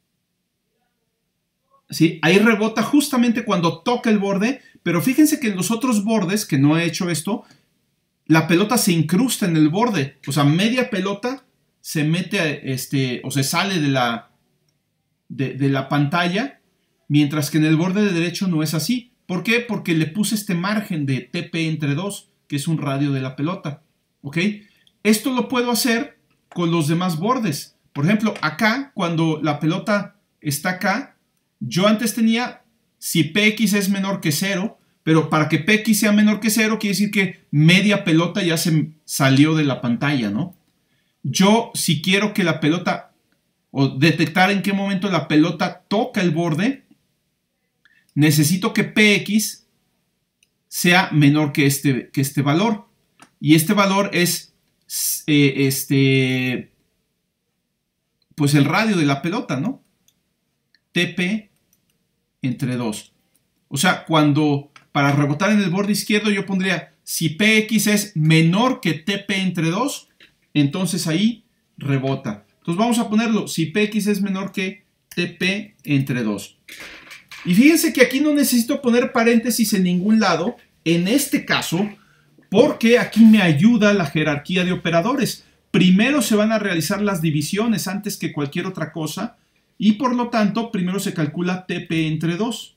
¿Sí? Ahí rebota justamente cuando toca el borde, pero fíjense que en los otros bordes, que no he hecho esto, la pelota se incrusta en el borde. O sea, media pelota se mete a este, o se sale de la, de, de la pantalla, mientras que en el borde de derecho no es así. ¿Por qué? Porque le puse este margen de Tp entre dos, que es un radio de la pelota. ¿Ok? Esto lo puedo hacer con los demás bordes. Por ejemplo, acá, cuando la pelota está acá, yo antes tenía, si Px es menor que cero, pero para que Px sea menor que cero, quiere decir que media pelota ya se salió de la pantalla, ¿no? Yo, si quiero que la pelota, o detectar en qué momento la pelota toca el borde, necesito que Px sea menor que este, que este valor. Y este valor es eh, este, pues el radio de la pelota, ¿no? Tp entre dos. O sea, cuando para rebotar en el borde izquierdo yo pondría, si Px es menor que Tp entre dos, entonces ahí rebota. Entonces vamos a ponerlo, si Px es menor que Tp entre dos. Y fíjense que aquí no necesito poner paréntesis en ningún lado, en este caso, porque aquí me ayuda la jerarquía de operadores. Primero se van a realizar las divisiones antes que cualquier otra cosa, y por lo tanto, primero se calcula Tp entre dos.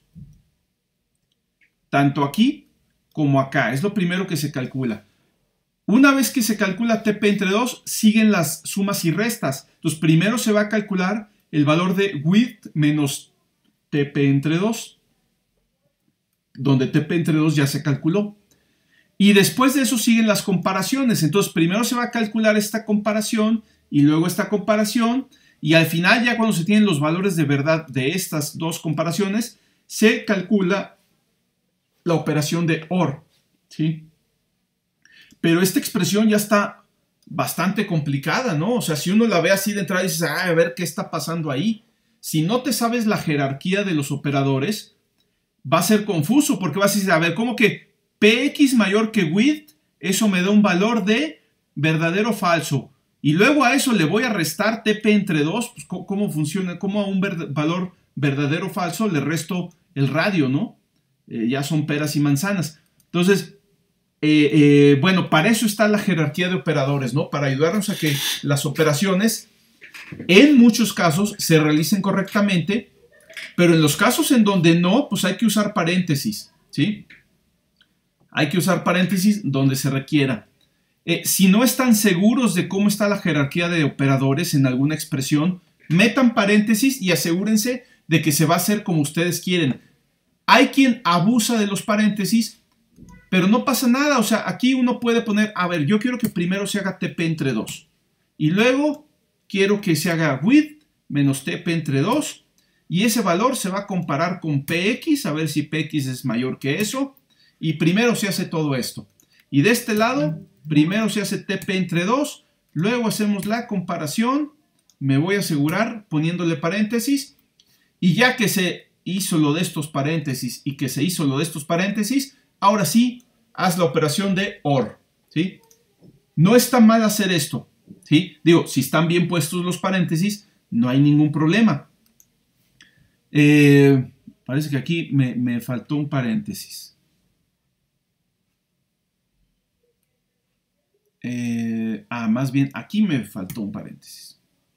Tanto aquí como acá. Es lo primero que se calcula. Una vez que se calcula Tp entre dos, siguen las sumas y restas. Entonces, primero se va a calcular el valor de width menos Tp entre dos, donde Tp entre dos ya se calculó. Y después de eso siguen las comparaciones. Entonces, primero se va a calcular esta comparación y luego esta comparación. Y al final, ya cuando se tienen los valores de verdad de estas dos comparaciones, se calcula la operación de O R, ¿sí? Pero esta expresión ya está bastante complicada, ¿no? O sea, si uno la ve así de entrada, dices, ah, a ver qué está pasando ahí. Si no te sabes la jerarquía de los operadores, va a ser confuso, porque vas a decir, a ver, ¿cómo que Px mayor que width? Eso me da un valor de verdadero o falso. Y luego a eso le voy a restar Tp entre dos, pues, ¿cómo funciona? ¿Cómo a un verd- valor verdadero o falso le resto el radio, ¿no? Eh, ya son peras y manzanas. Entonces, eh, eh, bueno, para eso está la jerarquía de operadores, ¿no? Para ayudarnos a que las operaciones, en muchos casos, se realicen correctamente, pero en los casos en donde no, pues hay que usar paréntesis, ¿sí? Hay que usar paréntesis donde se requiera. Eh, si no están seguros de cómo está la jerarquía de operadores en alguna expresión, metan paréntesis y asegúrense de que se va a hacer como ustedes quieren. Hay quien abusa de los paréntesis, pero no pasa nada. O sea, aquí uno puede poner, a ver, yo quiero que primero se haga Tp entre dos. Y luego quiero que se haga width menos Tp entre dos. Y ese valor se va a comparar con Px, a ver si Px es mayor que eso. Y primero se hace todo esto. Y de este lado, primero se hace Tp entre dos. Luego hacemos la comparación. Me voy a asegurar poniéndole paréntesis. Y ya que se hizo lo de estos paréntesis y que se hizo lo de estos paréntesis, ahora sí, haz la operación de O R, ¿sí? No está mal hacer esto, ¿sí? Digo, si están bien puestos los paréntesis, no hay ningún problema. Eh, parece que aquí me, me faltó un paréntesis. Eh, ah, más bien, aquí me faltó un paréntesis.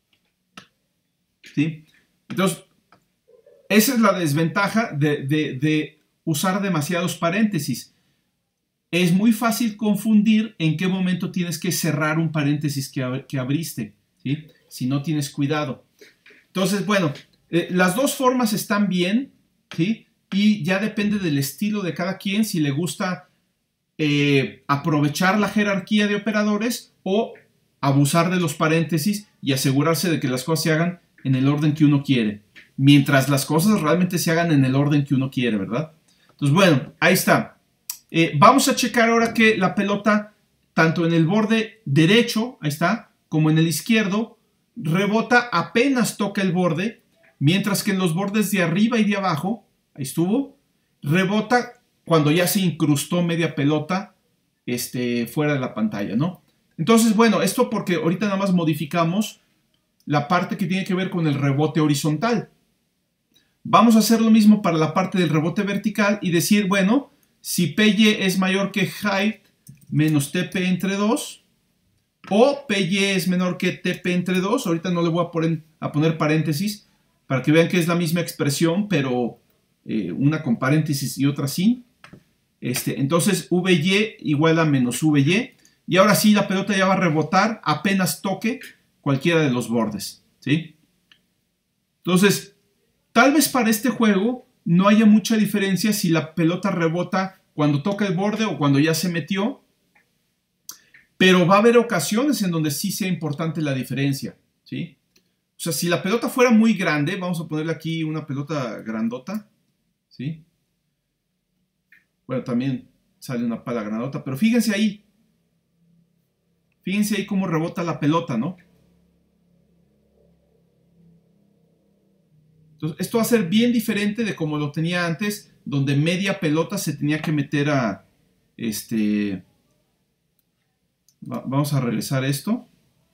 ¿Sí? Entonces, esa es la desventaja de, de, de usar demasiados paréntesis. Es muy fácil confundir en qué momento tienes que cerrar un paréntesis que, ab que abriste, ¿sí? Si no tienes cuidado. Entonces, bueno, eh, las dos formas están bien, ¿sí? Y ya depende del estilo de cada quien, si le gusta eh, aprovechar la jerarquía de operadores o abusar de los paréntesis y asegurarse de que las cosas se hagan en el orden que uno quiere. Mientras las cosas realmente se hagan en el orden que uno quiere, ¿verdad? Entonces, bueno, ahí está. Eh, vamos a checar ahora que la pelota, tanto en el borde derecho, ahí está, como en el izquierdo, rebota apenas toca el borde, mientras que en los bordes de arriba y de abajo, ahí estuvo, rebota cuando ya se incrustó media pelota este, fuera de la pantalla, ¿no? Entonces, bueno, esto porque ahorita nada más modificamos la parte que tiene que ver con el rebote horizontal. Vamos a hacer lo mismo para la parte del rebote vertical y decir, bueno, si P Y es mayor que height menos T P entre dos, o P Y es menor que T P entre dos, ahorita no le voy a poner, a poner paréntesis, para que vean que es la misma expresión, pero eh, una con paréntesis y otra sin. Este, entonces, V Y igual a menos V Y, y ahora sí la pelota ya va a rebotar apenas toque cualquiera de los bordes, ¿sí? Entonces, tal vez para este juego no haya mucha diferencia si la pelota rebota cuando toca el borde o cuando ya se metió, pero va a haber ocasiones en donde sí sea importante la diferencia, ¿sí? O sea, si la pelota fuera muy grande, vamos a ponerle aquí una pelota grandota, ¿sí? Bueno, también sale una pala grandota, pero fíjense ahí, fíjense ahí cómo rebota la pelota, ¿no? Entonces, esto va a ser bien diferente de como lo tenía antes, donde media pelota se tenía que meter a, este, va, vamos a regresar esto.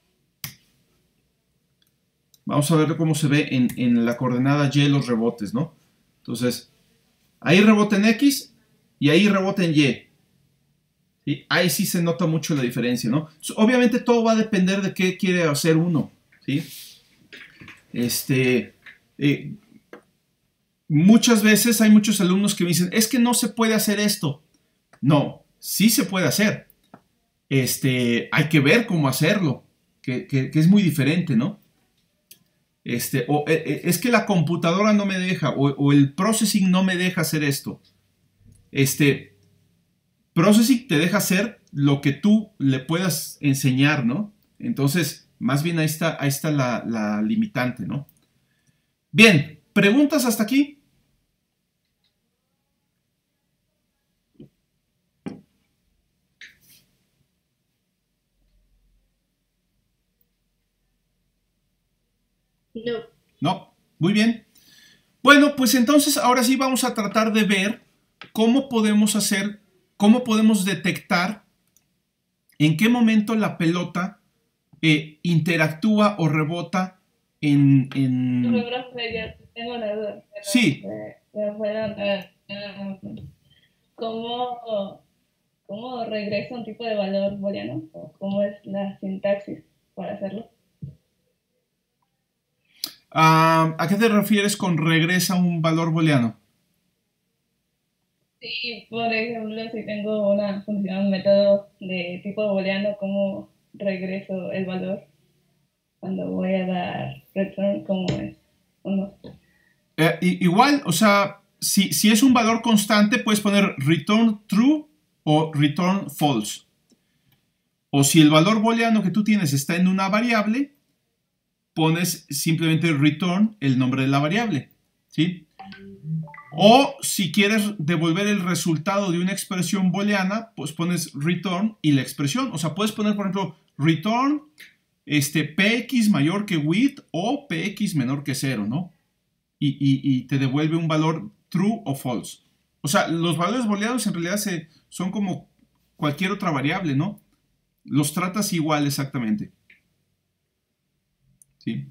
Vamos a ver cómo se ve en, en la coordenada Y los rebotes, ¿no? Entonces, ahí rebota en X y ahí rebota en Y. ¿Sí? Ahí sí se nota mucho la diferencia, ¿no? Obviamente todo va a depender de qué quiere hacer uno, ¿sí? Este... Eh, muchas veces hay muchos alumnos que me dicen, es que no se puede hacer esto. No, sí se puede hacer. Este, hay que ver cómo hacerlo, que, que, que es muy diferente, ¿no? Este, o, eh, es que la computadora no me deja, o, o el processing no me deja hacer esto. Este, processing te deja hacer lo que tú le puedas enseñar, ¿no? Entonces, más bien ahí está, ahí está la, la limitante, ¿no? Bien, ¿preguntas hasta aquí? No. No, muy bien. Bueno, pues entonces ahora sí vamos a tratar de ver cómo podemos hacer, cómo podemos detectar en qué momento la pelota eh, interactúa o rebota en... en... Tengo una duda. Sí. ¿Cómo, ¿Cómo regresa un tipo de valor booleano? ¿Cómo es la sintaxis para hacerlo? Uh, ¿A qué te refieres con regresa un valor booleano? Sí, por ejemplo, si tengo una función, un método de tipo booleano, ¿cómo regreso el valor cuando voy a dar return? ¿Cómo es? ¿O no? Eh, igual, o sea, si, si es un valor constante, puedes poner return true o return false. O si el valor booleano que tú tienes está en una variable, pones simplemente return el nombre de la variable, ¿sí? O si quieres devolver el resultado de una expresión booleana, pues pones return y la expresión. O sea, puedes poner, por ejemplo, return este, px mayor que with o px menor que cero, ¿no? Y, y, y te devuelve un valor true o false. O sea, los valores booleanos en realidad se, son como cualquier otra variable, ¿no? Los tratas igual exactamente. ¿Sí?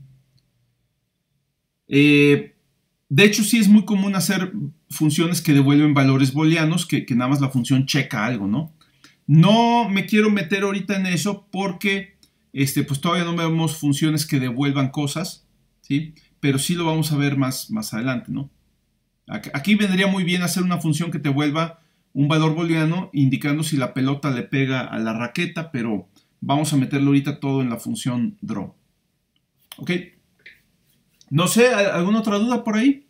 Eh, de hecho, sí es muy común hacer funciones que devuelven valores booleanos, que, que nada más la función checa algo, ¿no? No me quiero meter ahorita en eso porque este, pues todavía no vemos funciones que devuelvan cosas, ¿sí? Pero sí lo vamos a ver más, más adelante, ¿no? Aquí vendría muy bien hacer una función que te vuelva un valor booleano indicando si la pelota le pega a la raqueta, pero vamos a meterlo ahorita todo en la función draw. ¿Ok? No sé, ¿alguna otra duda por ahí?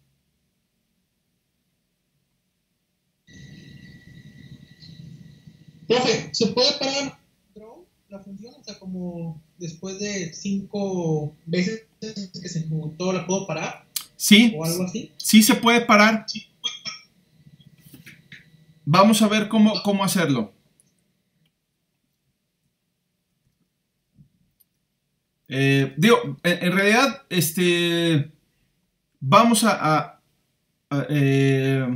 Profe, ¿se puede parar draw la función? O sea, como después de cinco veces que se ejecutó, ¿la puedo parar? Sí. ¿O algo así? Sí se puede parar. Vamos a ver cómo, cómo hacerlo. Eh, digo, en, en realidad, este, vamos a, a, a eh,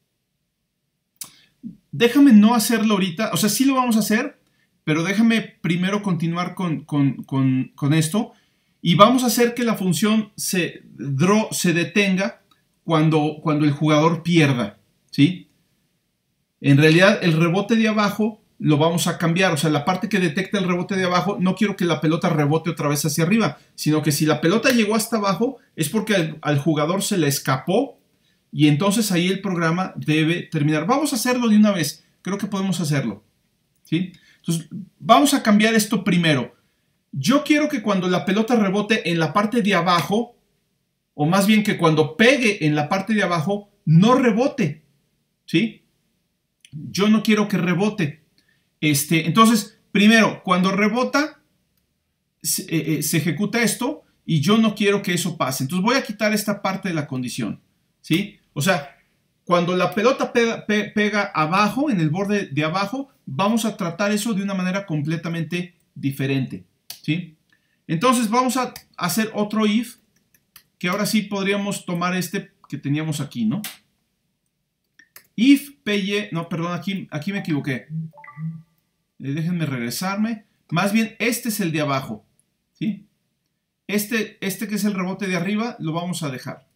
déjame no hacerlo ahorita, o sea, sí lo vamos a hacer, pero déjame primero continuar con, con, con, con esto y vamos a hacer que la función se, draw se detenga cuando, cuando el jugador pierda, ¿sí? En realidad, el rebote de abajo lo vamos a cambiar, o sea, la parte que detecta el rebote de abajo, no quiero que la pelota rebote otra vez hacia arriba, sino que si la pelota llegó hasta abajo, es porque al, al jugador se le escapó y entonces ahí el programa debe terminar. Vamos a hacerlo de una vez, creo que podemos hacerlo, ¿sí? Entonces, vamos a cambiar esto primero. Yo quiero que cuando la pelota rebote en la parte de abajo, o más bien que cuando pegue en la parte de abajo, no rebote, ¿sí? Yo no quiero que rebote. Este, entonces, primero, cuando rebota, se, eh, se ejecuta esto y yo no quiero que eso pase. Entonces voy a quitar esta parte de la condición, ¿sí? O sea, cuando la pelota pega, pe, pega abajo, en el borde de abajo, vamos a tratar eso de una manera completamente diferente, ¿sí? Entonces vamos a hacer otro if, que ahora sí podríamos tomar este que teníamos aquí, ¿no? If py, no, perdón, aquí, aquí me equivoqué. Eh, déjenme regresarme. Más bien, este es el de abajo, ¿sí? Este, este que es el rebote de arriba, lo vamos a dejar,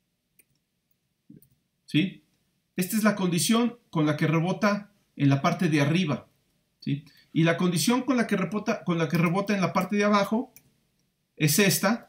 ¿sí? Esta es la condición con la que rebota en la parte de arriba, ¿sí? Y la condición con la que rebota, con la que rebota en la parte de abajo es esta.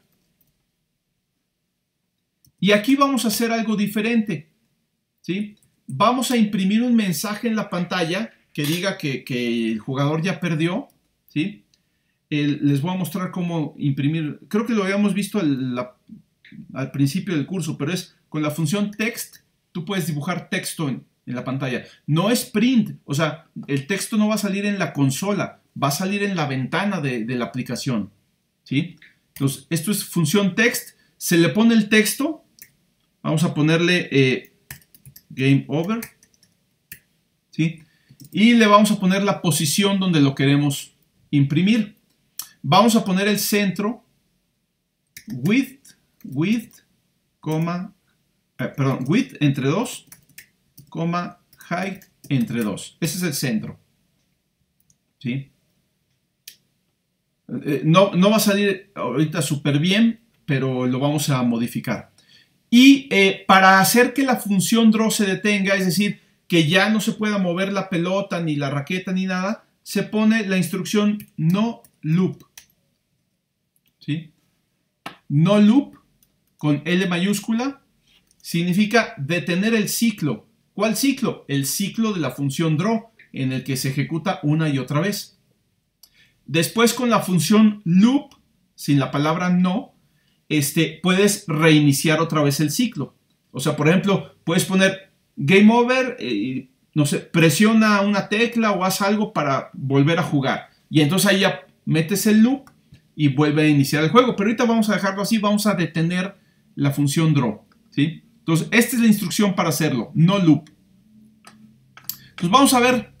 Y aquí vamos a hacer algo diferente, ¿sí? Vamos a imprimir un mensaje en la pantalla que diga que, que el jugador ya perdió, ¿sí? El, les voy a mostrar cómo imprimir. Creo que lo habíamos visto al, la, al principio del curso, pero es con la función text. Tú puedes dibujar texto en, en la pantalla. No es print, o sea, el texto no va a salir en la consola, va a salir en la ventana de, de la aplicación, ¿sí? Entonces, esto es función text. Se le pone el texto. Vamos a ponerle eh, game over, ¿sí? Y le vamos a poner la posición donde lo queremos imprimir. Vamos a poner el centro, width, width, coma, eh, perdón, width entre dos, coma, height entre dos. Ese es el centro, ¿sí? Eh, no, no va a salir ahorita súper bien, pero lo vamos a modificar. Y eh, para hacer que la función draw se detenga, es decir, que ya no se pueda mover la pelota, ni la raqueta, ni nada, se pone la instrucción no loop, ¿sí? No loop, con L mayúscula, significa detener el ciclo. ¿Cuál ciclo? El ciclo de la función draw, en el que se ejecuta una y otra vez. Después, con la función loop, sin la palabra no, Este, puedes reiniciar otra vez el ciclo. O sea, por ejemplo, puedes poner game over, eh, no sé, presiona una tecla o haz algo para volver a jugar. Y entonces ahí ya metes el loop y vuelve a iniciar el juego. Pero ahorita vamos a dejarlo así, vamos a detener la función draw, ¿sí? Entonces, esta es la instrucción para hacerlo, no loop. Entonces, vamos a ver.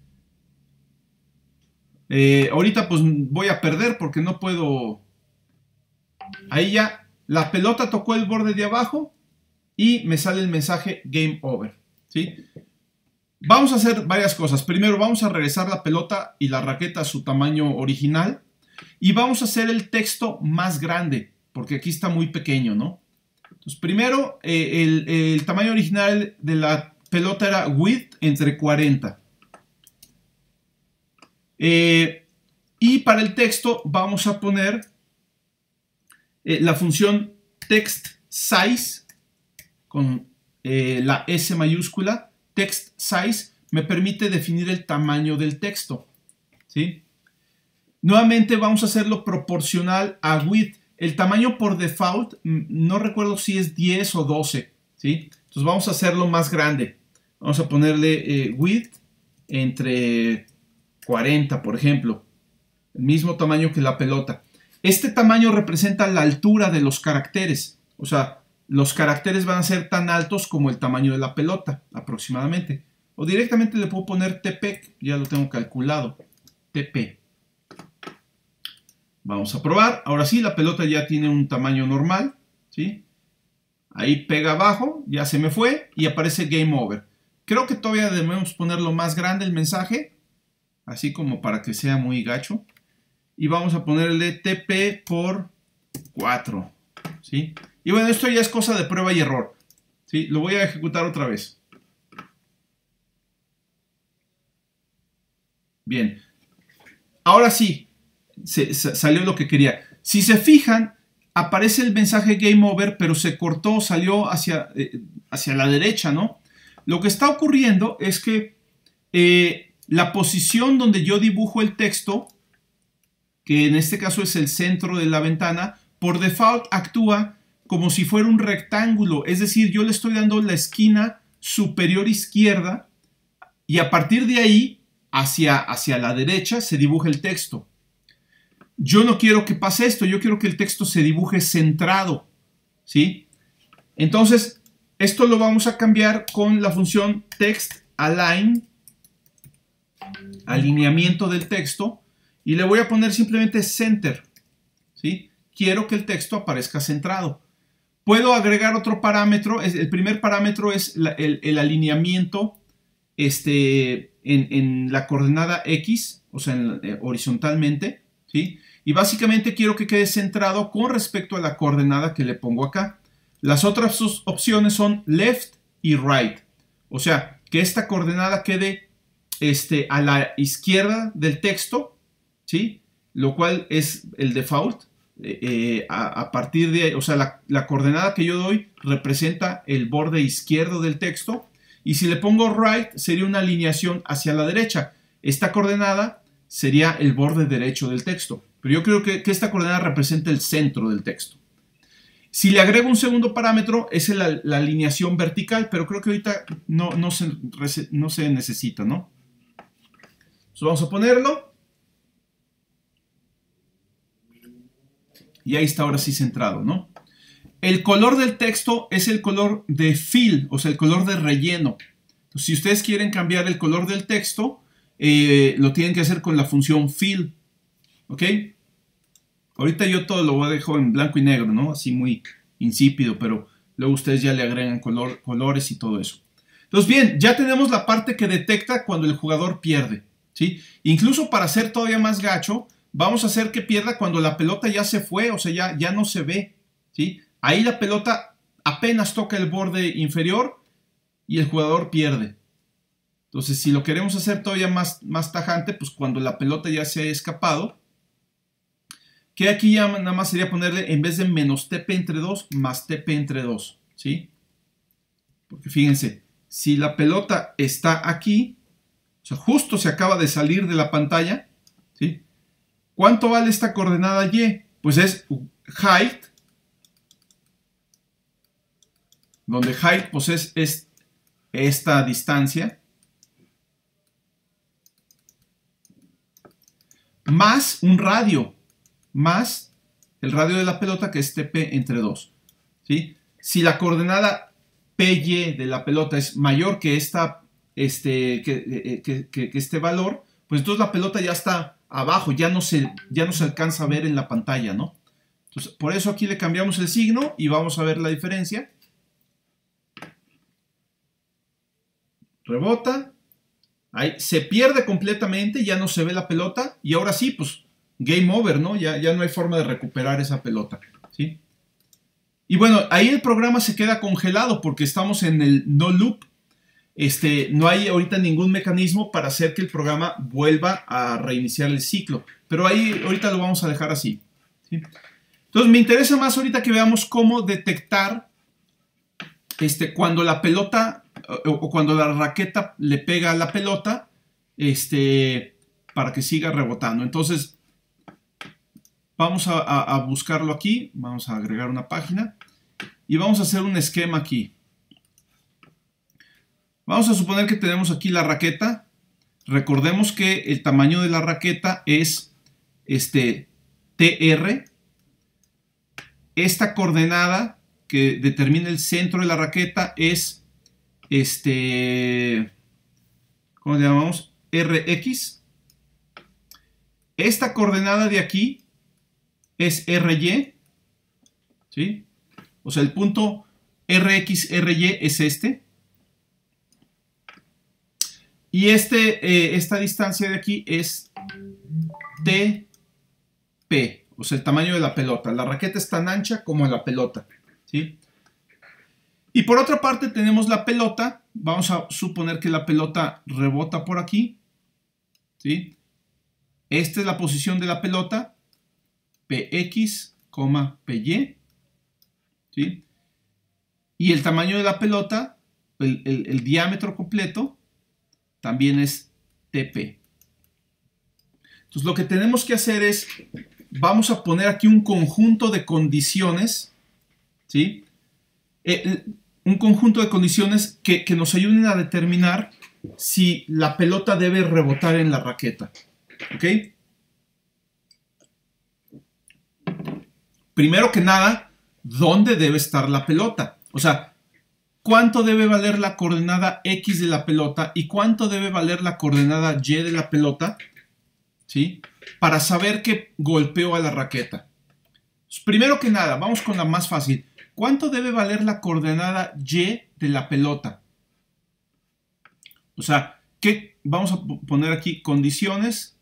Eh, ahorita pues voy a perder porque no puedo... Ahí ya la pelota tocó el borde de abajo y me sale el mensaje game over, ¿sí? Vamos a hacer varias cosas. Primero vamos a regresar la pelota y la raqueta a su tamaño original y vamos a hacer el texto más grande porque aquí está muy pequeño, ¿no? Entonces primero eh, el, el tamaño original de la pelota era width entre cuarenta. Eh, y para el texto vamos a poner eh, la función text size con eh, la S mayúscula. Text size me permite definir el tamaño del texto, ¿sí? Nuevamente vamos a hacerlo proporcional a width. El tamaño por default, no recuerdo si es diez o doce, ¿sí? Entonces vamos a hacerlo más grande. Vamos a ponerle eh, width entre cuarenta, por ejemplo. El mismo tamaño que la pelota. Este tamaño representa la altura de los caracteres. O sea, los caracteres van a ser tan altos como el tamaño de la pelota, aproximadamente. O directamente le puedo poner T P, ya lo tengo calculado. T P. Vamos a probar. Ahora sí, la pelota ya tiene un tamaño normal, ¿sí? Ahí pega abajo, ya se me fue y aparece Game Over. Creo que todavía debemos ponerlo más grande el mensaje, así como para que sea muy gacho. Y vamos a ponerle T P por cuatro, ¿sí? Y bueno, esto ya es cosa de prueba y error, ¿sí? Lo voy a ejecutar otra vez. Bien. Ahora sí, se, se, salió lo que quería. Si se fijan, aparece el mensaje Game Over, pero se cortó, salió hacia, eh, hacia la derecha, ¿no? Lo que está ocurriendo es que eh, la posición donde yo dibujo el texto, que en este caso es el centro de la ventana, por default actúa como si fuera un rectángulo. Es decir, yo le estoy dando la esquina superior izquierda y a partir de ahí, hacia, hacia la derecha, se dibuja el texto. Yo no quiero que pase esto, yo quiero que el texto se dibuje centrado, ¿sí? Entonces, esto lo vamos a cambiar con la función textAlign, alineamiento del texto, y le voy a poner simplemente center, ¿sí? Quiero que el texto aparezca centrado. Puedo agregar otro parámetro, el primer parámetro es la, el, el alineamiento este, en, en la coordenada X, o sea, en, eh, horizontalmente, ¿sí? Y básicamente quiero que quede centrado con respecto a la coordenada que le pongo acá. Las otras opciones son left y right. O sea, que esta coordenada quede este, a la izquierda del texto, ¿sí? Lo cual es el default. Eh, a, a partir de ahí, o sea, la, la coordenada que yo doy representa el borde izquierdo del texto. Y si le pongo right, sería una alineación hacia la derecha. Esta coordenada sería el borde derecho del texto. Pero yo creo que, que esta coordenada representa el centro del texto. Si le agrego un segundo parámetro, es la, la alineación vertical, pero creo que ahorita no, no, se, no se necesita, ¿no? Entonces vamos a ponerlo. Y ahí está ahora sí centrado, ¿no? El color del texto es el color de fill, o sea, el color de relleno. Entonces, si ustedes quieren cambiar el color del texto, eh, lo tienen que hacer con la función fill. ¿Ok? Ahorita yo todo lo dejo en blanco y negro, ¿no? Así muy insípido, pero luego ustedes ya le agregan color, colores y todo eso. Entonces, bien, ya tenemos la parte que detecta cuando el jugador pierde, ¿sí? Incluso para hacer todavía más gacho, vamos a hacer que pierda cuando la pelota ya se fue, o sea, ya, ya no se ve, ¿sí? Ahí la pelota apenas toca el borde inferior y el jugador pierde. Entonces, si lo queremos hacer todavía más, más tajante, pues cuando la pelota ya se ha escapado, que aquí ya nada más sería ponerle, en vez de menos T P entre dos, más T P entre dos, ¿sí? Porque fíjense, si la pelota está aquí, o sea, justo se acaba de salir de la pantalla, ¿sí? ¿Cuánto vale esta coordenada Y? Pues es height, donde height pues es, es esta distancia, más un radio, más el radio de la pelota, que es T P entre dos, ¿sí? Si la coordenada P Y de la pelota es mayor que, esta, este, que, que, que, que este valor, pues entonces la pelota ya está abajo, ya no, se, ya no se alcanza a ver en la pantalla, ¿no? Entonces, por eso aquí le cambiamos el signo y vamos a ver la diferencia. Rebota, ahí se pierde completamente, ya no se ve la pelota y ahora sí, pues game over, ¿no? Ya, ya no hay forma de recuperar esa pelota, ¿sí? Y bueno, ahí el programa se queda congelado porque estamos en el no loop. este, no hay ahorita ningún mecanismo para hacer que el programa vuelva a reiniciar el ciclo. Pero ahí ahorita lo vamos a dejar así, ¿sí? Entonces me interesa más ahorita que veamos cómo detectar este, cuando la pelota o, o cuando la raqueta le pega a la pelota, este, para que siga rebotando. Entonces vamos a, a, a buscarlo aquí, vamos a agregar una página y vamos a hacer un esquema aquí. Vamos a suponer que tenemos aquí la raqueta. Recordemos que el tamaño de la raqueta es este, T R. Esta coordenada que determina el centro de la raqueta es este, ¿cómo le llamamos? R X. Esta coordenada de aquí es R Y, ¿sí? O sea, el punto R X, R Y es este. Y este, eh, esta distancia de aquí es T P. O sea, el tamaño de la pelota. La raqueta es tan ancha como la pelota, ¿sí? Y por otra parte tenemos la pelota. Vamos a suponer que la pelota rebota por aquí, ¿sí? Esta es la posición de la pelota. P X, P Y, ¿sí? Y el tamaño de la pelota, el, el, el diámetro completo, también es T P. Entonces lo que tenemos que hacer es, vamos a poner aquí un conjunto de condiciones, ¿sí? Eh, un conjunto de condiciones que, que nos ayuden a determinar si la pelota debe rebotar en la raqueta, ¿ok? Primero que nada, ¿dónde debe estar la pelota? O sea, ¿cuánto debe valer la coordenada X de la pelota y cuánto debe valer la coordenada Y de la pelota? ¿Sí? Para saber que golpeo a la raqueta. Primero que nada, vamos con la más fácil. ¿Cuánto debe valer la coordenada Y de la pelota? O sea, ¿qué? Vamos a poner aquí condiciones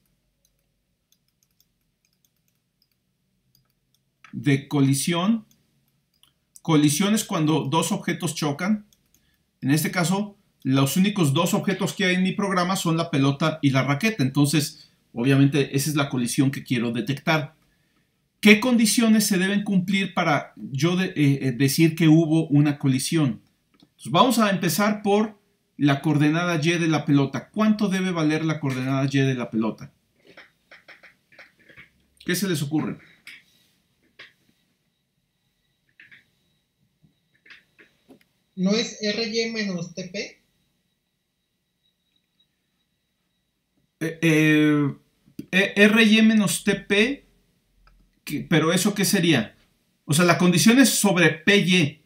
de colisión. Colisión es cuando dos objetos chocan. En este caso, los únicos dos objetos que hay en mi programa son la pelota y la raqueta. Entonces, obviamente, esa es la colisión que quiero detectar. ¿Qué condiciones se deben cumplir para yo de, eh, decir que hubo una colisión? Entonces, vamos a empezar por la coordenada Y de la pelota. ¿Cuánto debe valer la coordenada Y de la pelota? ¿Qué se les ocurre? ¿No es R Y menos T P? Eh, eh, R Y menos T P, que, pero ¿eso qué sería? O sea, la condición es sobre P Y.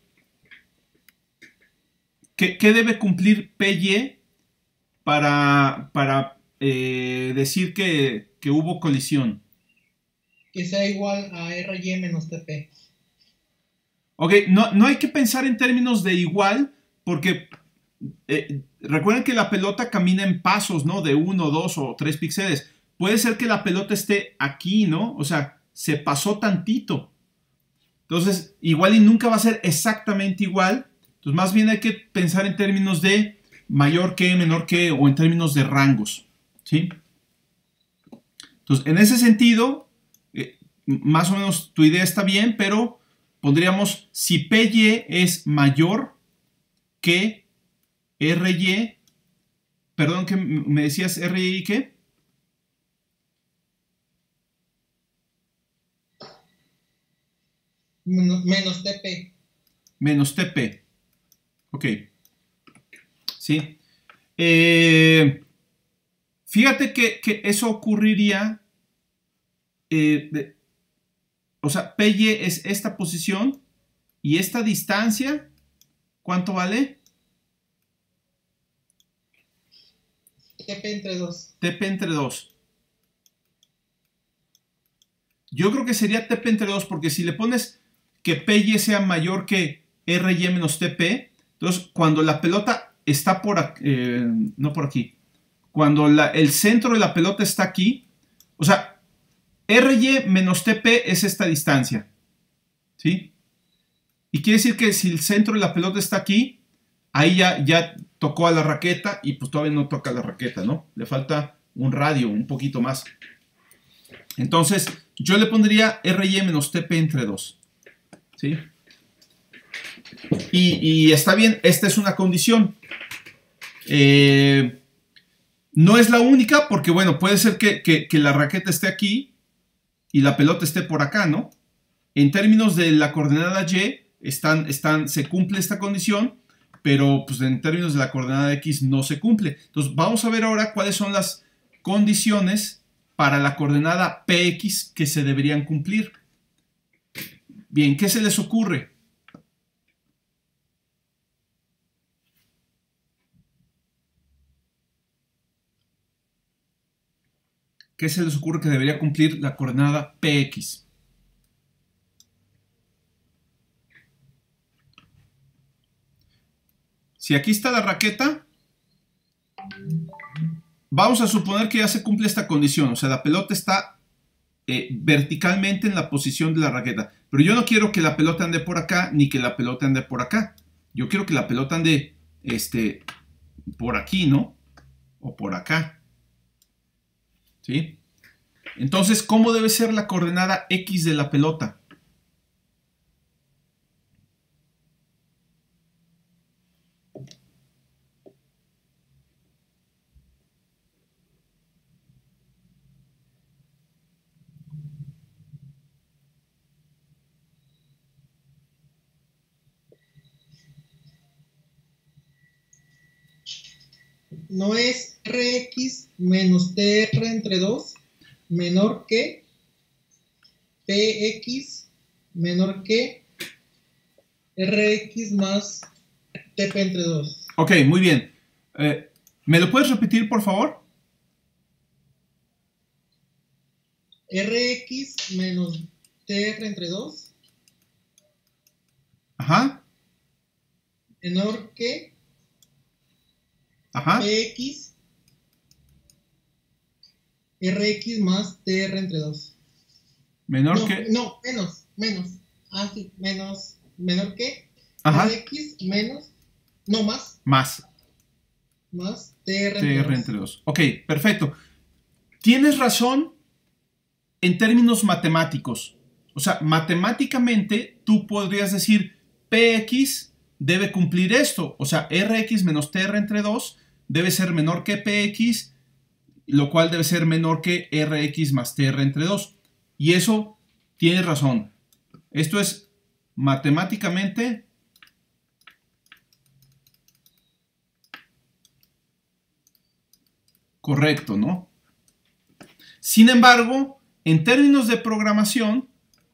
¿Qué, qué debe cumplir P Y para, para eh, decir que, que hubo colisión? Que sea igual a R Y menos T P. Ok, no, no hay que pensar en términos de igual, porque eh, recuerden que la pelota camina en pasos, ¿no? De uno, dos o tres píxeles. Puede ser que la pelota esté aquí, ¿no? O sea, se pasó tantito. Entonces, igual y nunca va a ser exactamente igual. Entonces, más bien hay que pensar en términos de mayor que, menor que, o en términos de rangos, ¿sí? Entonces, en ese sentido, eh, más o menos tu idea está bien, pero pondríamos si P Y es mayor que R Y, perdón, que me decías R Y, ¿qué? Menos, menos T P. Menos T P. Ok. Sí. Eh, fíjate que, que eso ocurriría. Eh, de, o sea, P Y es esta posición y esta distancia. ¿Cuánto vale? T P entre dos. T P entre dos. Yo creo que sería T P entre dos porque si le pones que P Y sea mayor que R Y menos T P, entonces cuando la pelota está por aquí, eh, no por aquí, cuando la, el centro de la pelota está aquí, o sea, R Y menos T P es esta distancia, ¿sí? Y quiere decir que si el centro de la pelota está aquí, ahí ya, ya tocó a la raqueta y pues todavía no toca a la raqueta, ¿no? Le falta un radio, un poquito más. Entonces, yo le pondría R Y menos T P entre dos. ¿Sí? Y, y está bien, esta es una condición. Eh, no es la única porque, bueno, puede ser que, que, que la raqueta esté aquí y la pelota esté por acá, ¿no? En términos de la coordenada Y, están, están, se cumple esta condición, pero pues, en términos de la coordenada X no se cumple. Entonces, vamos a ver ahora cuáles son las condiciones para la coordenada P X que se deberían cumplir. Bien, ¿qué se les ocurre? ¿Qué se les ocurre que debería cumplir la coordenada P X? Si aquí está la raqueta, vamos a suponer que ya se cumple esta condición. O sea, la pelota está eh, verticalmente en la posición de la raqueta. Pero yo no quiero que la pelota ande por acá, ni que la pelota ande por acá. Yo quiero que la pelota ande este, por aquí, ¿no? O por acá. ¿Sí? Entonces, ¿cómo debe ser la coordenada X de la pelota? ¿No es Rx menos Tr entre dos menor que Px menor que Rx más Tp entre dos? Ok, muy bien. Eh, ¿Me lo puedes repetir, por favor? Rx menos Tr entre dos Ajá. menor que Ajá. Px Rx más Tr entre dos. Menor No, que... no, menos, menos. Ah, sí, menos, menor que Ajá. Rx menos, no más, Más. más Tr entre Tr entre dos. Ok, perfecto. Tienes razón en términos matemáticos. O sea, matemáticamente tú podrías decir Px debe cumplir esto. O sea, Rx menos Tr entre dos debe ser menor que Px, lo cual debe ser menor que Rx más Tr entre dos. Y eso tienes razón. Esto es matemáticamente correcto, ¿no? Sin embargo, en términos de programación,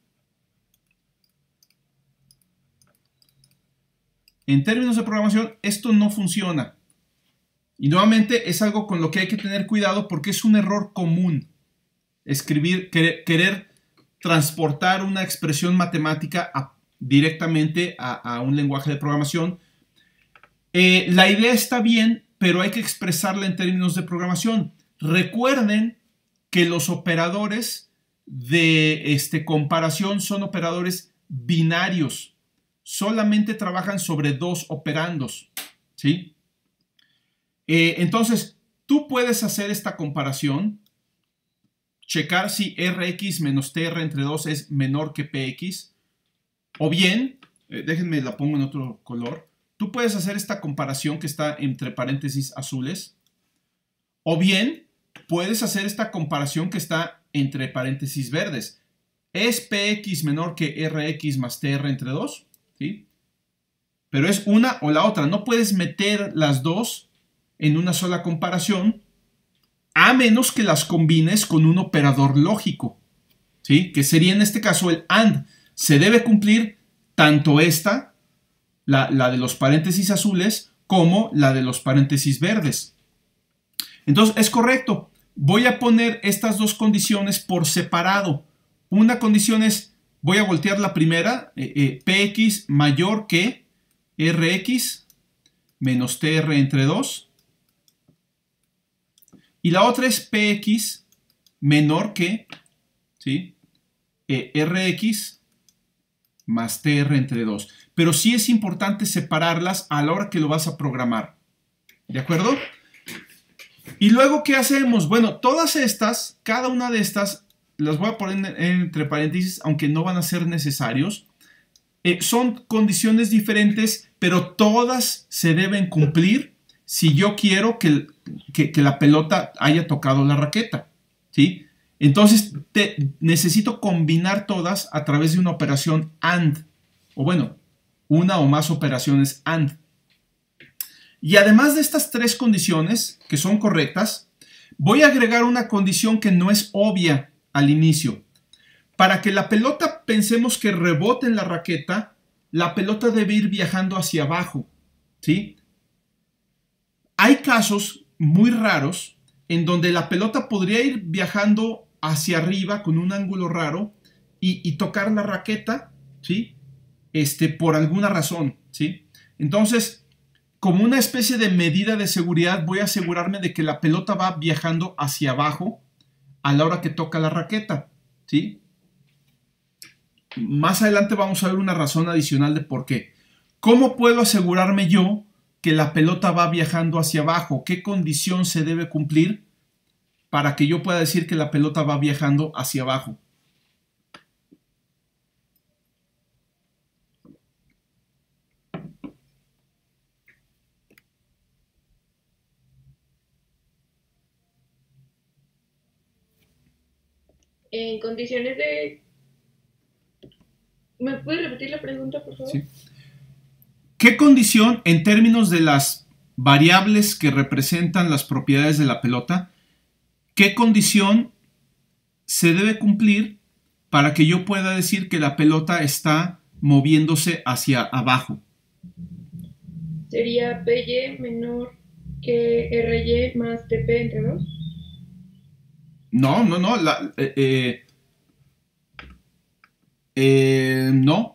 en términos de programación, esto no funciona. Y nuevamente es algo con lo que hay que tener cuidado porque es un error común escribir, querer, querer transportar una expresión matemática a, directamente a, a un lenguaje de programación. Eh, la idea está bien, pero hay que expresarla en términos de programación. Recuerden que los operadores de este, comparación son operadores binarios. Solamente trabajan sobre dos operandos, ¿sí? Eh, entonces, tú puedes hacer esta comparación, checar si Rx menos Tr entre dos es menor que Px, o bien, eh, déjenme la pongo en otro color, tú puedes hacer esta comparación que está entre paréntesis azules, o bien puedes hacer esta comparación que está entre paréntesis verdes. ¿Es Px menor que Rx más Tr entre dos? ¿Sí? Pero es una o la otra. No puedes meter las dos en una sola comparación a menos que las combines con un operador lógico, ¿sí? Que sería en este caso el AND. Se debe cumplir tanto esta, la, la de los paréntesis azules, como la de los paréntesis verdes. Entonces, es correcto. Voy a poner estas dos condiciones por separado. Una condición es, voy a voltear la primera, eh, eh, Px mayor que Rx menos Tr entre dos. Y la otra es Px menor que, ¿sí? eh, Rx más Tr entre dos. pero sí es importante separarlas a la hora que lo vas a programar. ¿De acuerdo? Y luego, ¿qué hacemos? Bueno, todas estas, cada una de estas, las voy a poner entre paréntesis, aunque no van a ser necesarios. Eh, son condiciones diferentes, pero todas se deben cumplir si yo quiero que, que, que la pelota haya tocado la raqueta, ¿sí? Entonces, te, necesito combinar todas a través de una operación AND, o bueno, una o más operaciones AND. Y además de estas tres condiciones, que son correctas, voy a agregar una condición que no es obvia al inicio. Para que la pelota pensemos que rebote en la raqueta, la pelota debe ir viajando hacia abajo, ¿sí? Hay casos muy raros en donde la pelota podría ir viajando hacia arriba con un ángulo raro y, y tocar la raqueta, ¿sí? Este, por alguna razón, ¿sí? Entonces, como una especie de medida de seguridad, voy a asegurarme de que la pelota va viajando hacia abajo a la hora que toca la raqueta, ¿sí? Más adelante vamos a ver una razón adicional de por qué. ¿Cómo puedo asegurarme yo que la pelota va viajando hacia abajo? ¿Qué condición se debe cumplir para que yo pueda decir que la pelota va viajando hacia abajo? En condiciones de... ¿Me puedes repetir la pregunta, por favor? Sí. ¿Qué condición, en términos de las variables que representan las propiedades de la pelota, qué condición se debe cumplir para que yo pueda decir que la pelota está moviéndose hacia abajo? Sería P Y menor que R Y más T P entre dos. No, no, no. La, eh, eh, eh, no.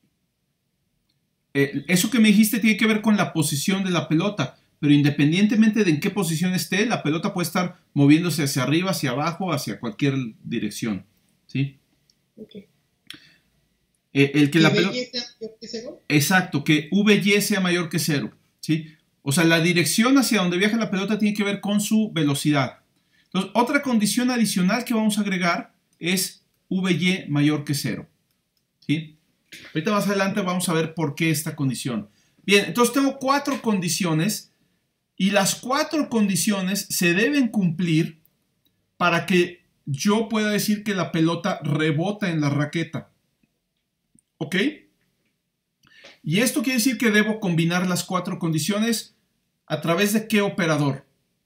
Eh, eso que me dijiste tiene que ver con la posición de la pelota, pero independientemente de en qué posición esté, la pelota puede estar moviéndose hacia arriba, hacia abajo, hacia cualquier dirección, ¿sí? Okay. Eh, el que la pelota... ¿V Y sea mayor que cero? Exacto, que V Y sea mayor que cero, ¿sí? O sea, la dirección hacia donde viaja la pelota tiene que ver con su velocidad. Entonces, otra condición adicional que vamos a agregar es V Y mayor que cero, ¿sí? Ahorita más adelante vamos a ver por qué esta condición. Bien, entonces tengo cuatro condiciones y las cuatro condiciones se deben cumplir para que yo pueda decir que la pelota rebota en la raqueta. ¿Ok? Y esto quiere decir que debo combinar las cuatro condiciones a través de qué operador.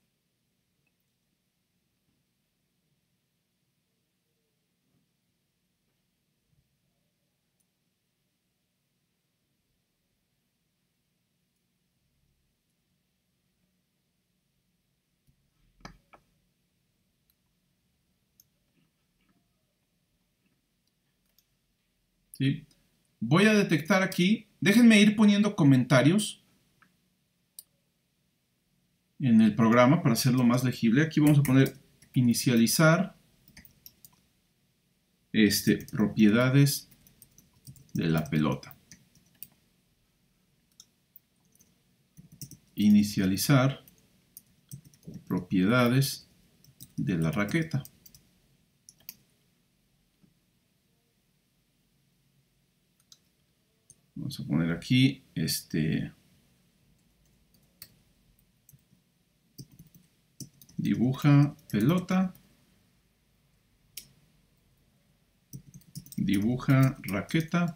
¿Sí? Voy a detectar aquí, déjenme ir poniendo comentarios en el programa para hacerlo más legible. Aquí vamos a poner inicializar este, propiedades de la pelota. Inicializar propiedades de la raqueta. Vamos a poner aquí este dibuja pelota, dibuja raqueta,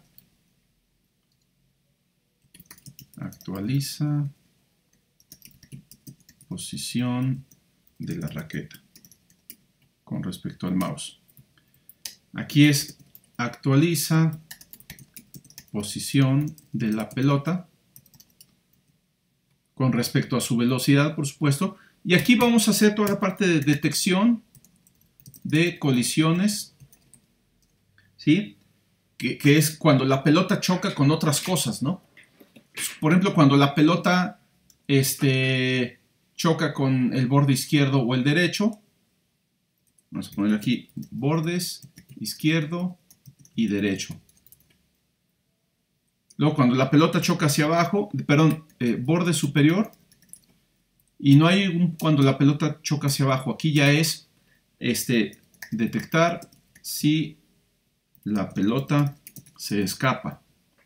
actualiza posición de la raqueta con respecto al mouse. Aquí es actualiza posición de la pelota con respecto a su velocidad, por supuesto. Y aquí vamos a hacer toda la parte de detección de colisiones, ¿sí? Que, que es cuando la pelota choca con otras cosas, ¿no? Por ejemplo, cuando la pelota este, choca con el borde izquierdo o el derecho. Vamos a poner aquí bordes izquierdo y derecho. Luego cuando la pelota choca hacia abajo, perdón, eh, borde superior. Y no hay un, cuando la pelota choca hacia abajo. Aquí ya es este, detectar si la pelota se escapa.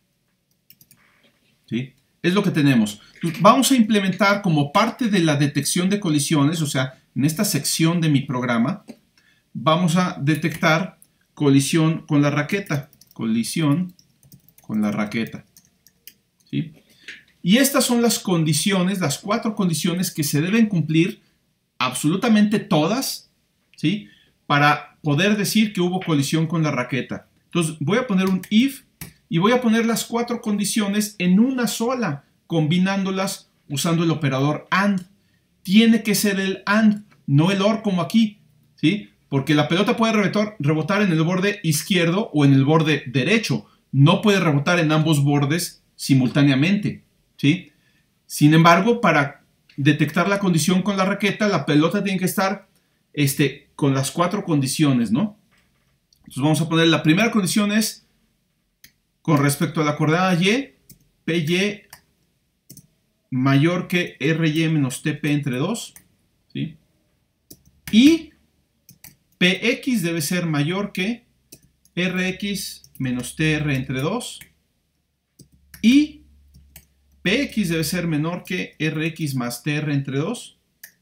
¿Sí? Es lo que tenemos. Entonces, vamos a implementar como parte de la detección de colisiones, o sea, en esta sección de mi programa, vamos a detectar colisión con la raqueta. Colisión con la raqueta. ¿Sí? Y estas son las condiciones, las cuatro condiciones que se deben cumplir, absolutamente todas, ¿sí? Para poder decir que hubo colisión con la raqueta. Entonces voy a poner un if y voy a poner las cuatro condiciones en una sola, combinándolas usando el operador AND. Tiene que ser el AND, no el OR como aquí, ¿sí? Porque la pelota puede rebotar, rebotar en el borde izquierdo o en el borde derecho. No puede rebotar en ambos bordes simultáneamente, ¿sí? Sin embargo, para detectar la condición con la raqueta, la pelota tiene que estar este, con las cuatro condiciones, ¿no? Entonces vamos a poner la primera condición es con respecto a la coordenada Y, P Y mayor que R Y menos T P entre dos, ¿sí? Y P X debe ser mayor que R X menos T R entre dos. Y P X debe ser menor que R X más T R entre dos.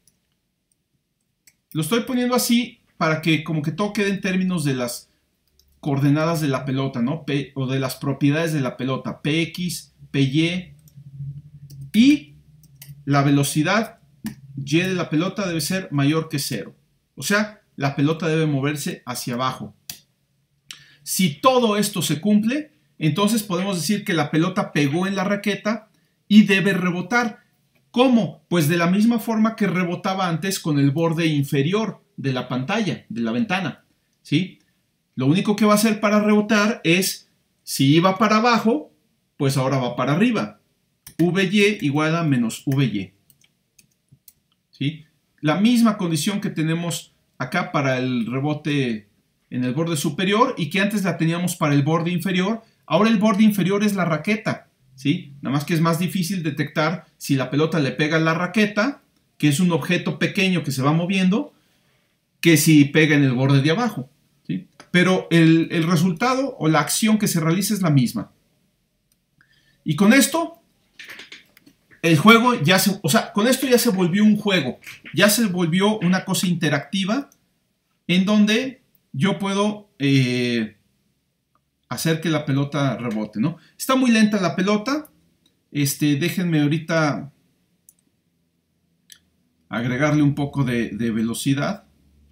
Lo estoy poniendo así para que como que todo quede en términos de las coordenadas de la pelota, ¿no? P, o de las propiedades de la pelota. P X, P Y. Y la velocidad Y de la pelota debe ser mayor que cero. O sea, la pelota debe moverse hacia abajo. Si todo esto se cumple, entonces podemos decir que la pelota pegó en la raqueta y debe rebotar. ¿Cómo? Pues de la misma forma que rebotaba antes con el borde inferior de la pantalla, de la ventana, ¿sí? Lo único que va a hacer para rebotar es, si iba para abajo, pues ahora va para arriba. V Y igual a menos V Y. ¿Sí? La misma condición que tenemos acá para el rebote en el borde superior y que antes la teníamos para el borde inferior. Ahora el borde inferior es la raqueta, ¿sí? Nada más que es más difícil detectar si la pelota le pega a la raqueta, que es un objeto pequeño que se va moviendo, que si pega en el borde de abajo, ¿sí? Pero el, el resultado o la acción que se realiza es la misma. Y con esto, el juego ya se, o sea, con esto ya se volvió un juego, ya se volvió una cosa interactiva en donde yo puedo eh, hacer que la pelota rebote, ¿no? Está muy lenta la pelota. Este, déjenme ahorita agregarle un poco de, de velocidad.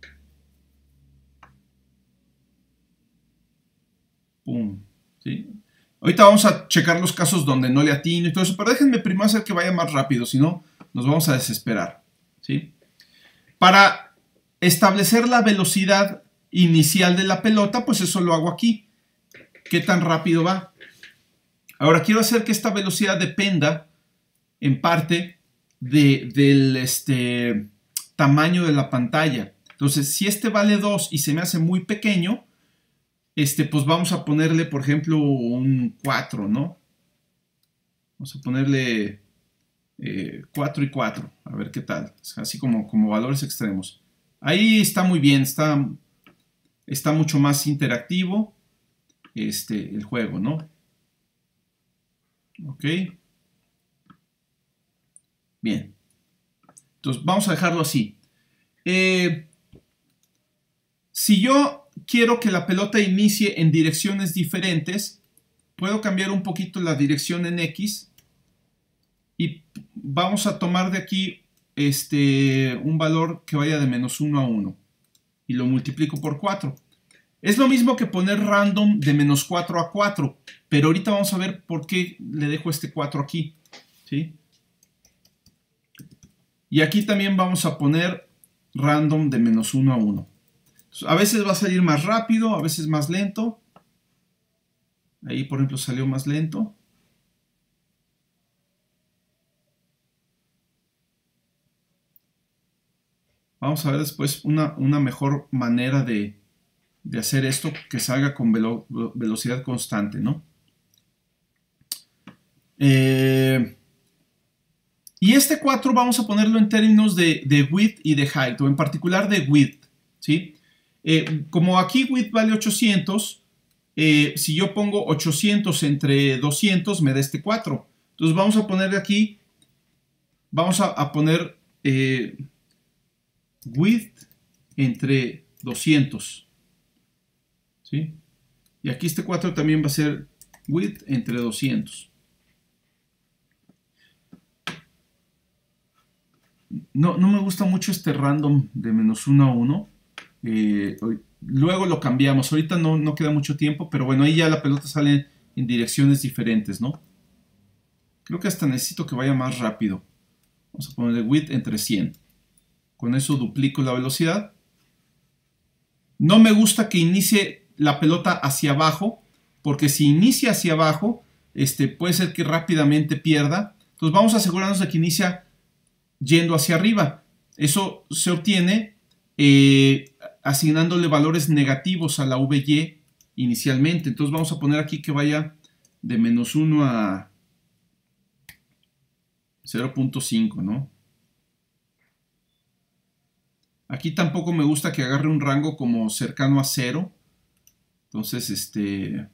Pum, ¿sí? Ahorita vamos a checar los casos donde no le atino y todo eso, pero déjenme primero hacer que vaya más rápido, si no nos vamos a desesperar, ¿sí? Para establecer la velocidad inicial de la pelota, pues eso lo hago aquí. ¿Qué tan rápido va? Ahora quiero hacer que esta velocidad dependa en parte de, del este, tamaño de la pantalla. Entonces, si este vale dos y se me hace muy pequeño, este, pues vamos a ponerle, por ejemplo, un cuatro, ¿no? Vamos a ponerle eh, cuatro y cuatro, a ver qué tal. Así como, como valores extremos. Ahí está muy bien, está... Está mucho más interactivo este, el juego, ¿no? Ok. Bien. Entonces, vamos a dejarlo así. Eh, si yo quiero que la pelota inicie en direcciones diferentes, puedo cambiar un poquito la dirección en X. Y vamos a tomar de aquí este, un valor que vaya de menos uno a uno. Y lo multiplico por cuatro. Es lo mismo que poner random de menos cuatro a cuatro, pero ahorita vamos a ver por qué le dejo este cuatro aquí, ¿sí? Y aquí también vamos a poner random de menos uno a uno. Entonces, a veces va a salir más rápido, a veces más lento. Ahí, por ejemplo, salió más lento. Vamos a ver después una, una mejor manera de, de hacer esto que salga con velo, velocidad constante, ¿no? Eh, y este cuatro vamos a ponerlo en términos de, de width y de height, o en particular de width, ¿sí? Eh, como aquí width vale ochocientos, eh, si yo pongo ochocientos entre doscientos me da este cuatro. Entonces vamos a poner aquí, vamos a, a poner eh, width entre doscientos, ¿sí? Y aquí este cuatro también va a ser width entre doscientos. No, no me gusta mucho este random de menos uno a uno. Eh, luego lo cambiamos. Ahorita no, no queda mucho tiempo, pero bueno, ahí ya la pelota sale en direcciones diferentes, ¿no? Creo que hasta necesito que vaya más rápido. Vamos a ponerle width entre cien. Con eso duplico la velocidad. No me gusta que inicie la pelota hacia abajo, porque si inicia hacia abajo, este, puede ser que rápidamente pierda. Entonces vamos a asegurarnos de que inicia yendo hacia arriba. Eso se obtiene eh, asignándole valores negativos a la V Y inicialmente. Entonces vamos a poner aquí que vaya de menos uno a cero punto cinco, ¿no? Aquí tampoco me gusta que agarre un rango como cercano a cero. Entonces, este...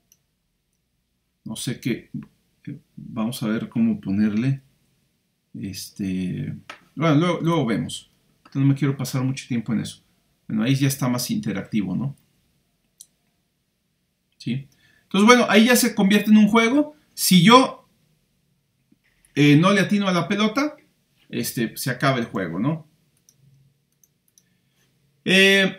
no sé qué... Vamos a ver cómo ponerle. Este... Bueno, luego, luego vemos. Entonces no me quiero pasar mucho tiempo en eso. Bueno, ahí ya está más interactivo, ¿no? ¿Sí? Entonces, bueno, ahí ya se convierte en un juego. Si yo eh, no le atino a la pelota, este, se acaba el juego, ¿no? Eh,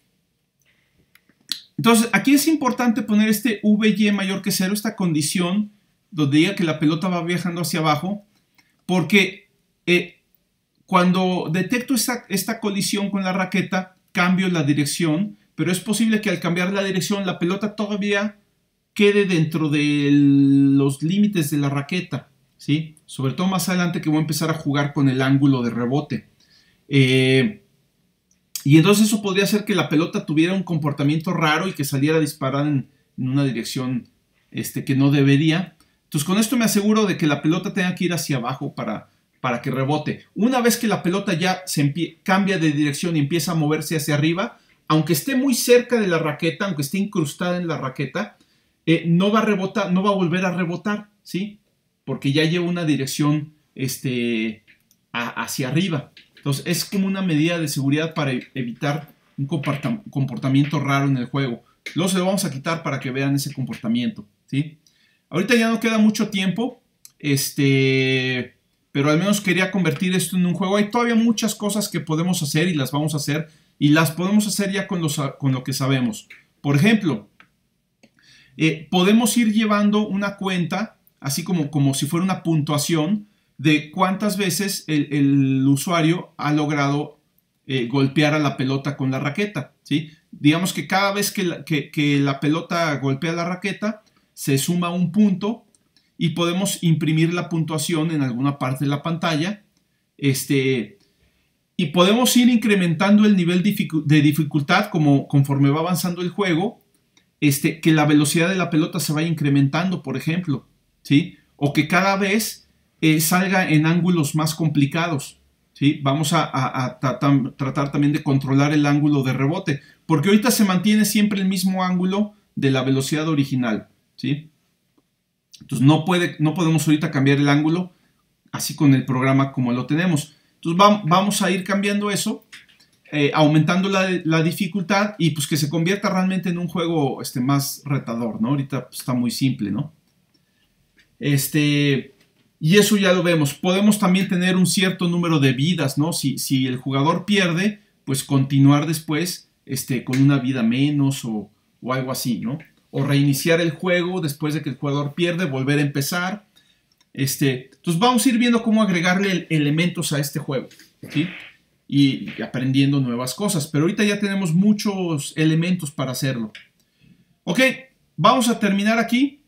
entonces, aquí es importante poner este V Y mayor que cero, esta condición donde diga que la pelota va viajando hacia abajo, porque eh, cuando detecto esta, esta colisión con la raqueta, cambio la dirección, pero es posible que al cambiar la dirección la pelota todavía quede dentro de los límites de la raqueta, ¿sí? Sobre todo más adelante que voy a empezar a jugar con el ángulo de rebote. Eh, y entonces eso podría hacer que la pelota tuviera un comportamiento raro y que saliera a disparar en, en una dirección este, que no debería. Entonces con esto me aseguro de que la pelota tenga que ir hacia abajo para, para que rebote. Una vez que la pelota ya se cambia de dirección y empieza a moverse hacia arriba, aunque esté muy cerca de la raqueta, aunque esté incrustada en la raqueta, eh, no va a rebotar, no va a volver a rebotar, ¿sí? Porque ya lleva una dirección este, a, hacia arriba. Entonces es como una medida de seguridad para evitar un comportamiento raro en el juego. Luego se lo vamos a quitar para que vean ese comportamiento, ¿sí? Ahorita ya no queda mucho tiempo, este, pero al menos quería convertir esto en un juego. Hay todavía muchas cosas que podemos hacer y las vamos a hacer, y las podemos hacer ya con, los, con lo que sabemos. Por ejemplo, eh, podemos ir llevando una cuenta, así como, como si fuera una puntuación, de cuántas veces el, el usuario ha logrado eh, golpear a la pelota con la raqueta, ¿sí? Digamos que cada vez que la, que, que la pelota golpea la raqueta, se suma un punto y podemos imprimir la puntuación en alguna parte de la pantalla. Este, y podemos ir incrementando el nivel de dificultad como, conforme va avanzando el juego, este, que la velocidad de la pelota se vaya incrementando, por ejemplo, ¿sí? O que cada vez Eh, salga en ángulos más complicados, ¿sí? Vamos a, a, a tratar, tratar también de controlar el ángulo de rebote, porque ahorita se mantiene siempre el mismo ángulo de la velocidad original, ¿sí? Entonces no, puede, no podemos ahorita cambiar el ángulo así con el programa como lo tenemos. Entonces va, vamos a ir cambiando eso, eh, aumentando la, la dificultad y pues que se convierta realmente en un juego este, más retador, ¿no? Ahorita pues, está muy simple, ¿no? Este... Y eso ya lo vemos. Podemos también tener un cierto número de vidas, ¿no? Si, si el jugador pierde, pues continuar después este, con una vida menos o, o algo así, ¿no? O reiniciar el juego después de que el jugador pierde, volver a empezar. Este, entonces vamos a ir viendo cómo agregarle elementos a este juego, ¿sí? Y, y aprendiendo nuevas cosas. Pero ahorita ya tenemos muchos elementos para hacerlo. Ok, vamos a terminar aquí.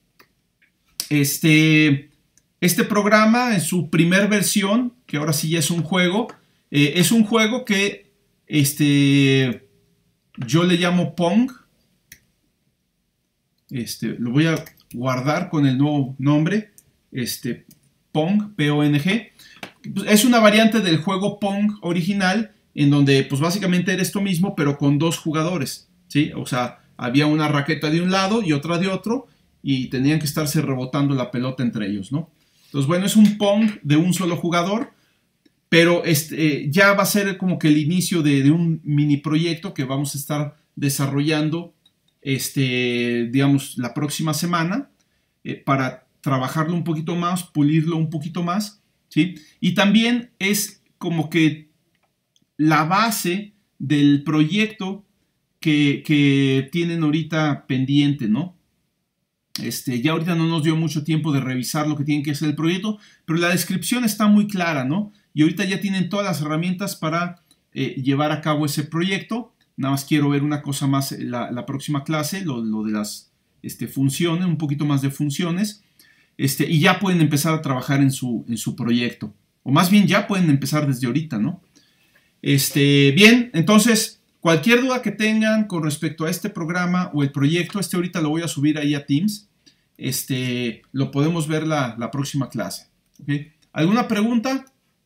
Este... Este programa en su primer versión, que ahora sí ya es un juego, eh, es un juego que este, yo le llamo Pong. Este, lo voy a guardar con el nuevo nombre. este, Pong, P O N G. Es una variante del juego Pong original, en donde pues básicamente era esto mismo, pero con dos jugadores, ¿sí? O sea, había una raqueta de un lado y otra de otro, y tenían que estarse rebotando la pelota entre ellos, ¿no? Entonces, bueno, es un Pong de un solo jugador, pero este, eh, ya va a ser como que el inicio de, de un mini proyecto que vamos a estar desarrollando, este, digamos, la próxima semana, eh, para trabajarlo un poquito más, pulirlo un poquito más, ¿sí? Y también es como que la base del proyecto que, que tienen ahorita pendiente, ¿no? Este, ya ahorita no nos dio mucho tiempo de revisar lo que tiene que ser el proyecto, pero la descripción está muy clara, ¿no? Y ahorita ya tienen todas las herramientas para eh, llevar a cabo ese proyecto. Nada más quiero ver una cosa más la, la próxima clase, lo, lo de las este, funciones, un poquito más de funciones. Este, y ya pueden empezar a trabajar en su, en su proyecto. O más bien ya pueden empezar desde ahorita, ¿no? Este, bien, entonces, cualquier duda que tengan con respecto a este programa o el proyecto, este ahorita lo voy a subir ahí a Teams. Este, lo podemos ver la, la próxima clase. ¿Okay? ¿Alguna pregunta?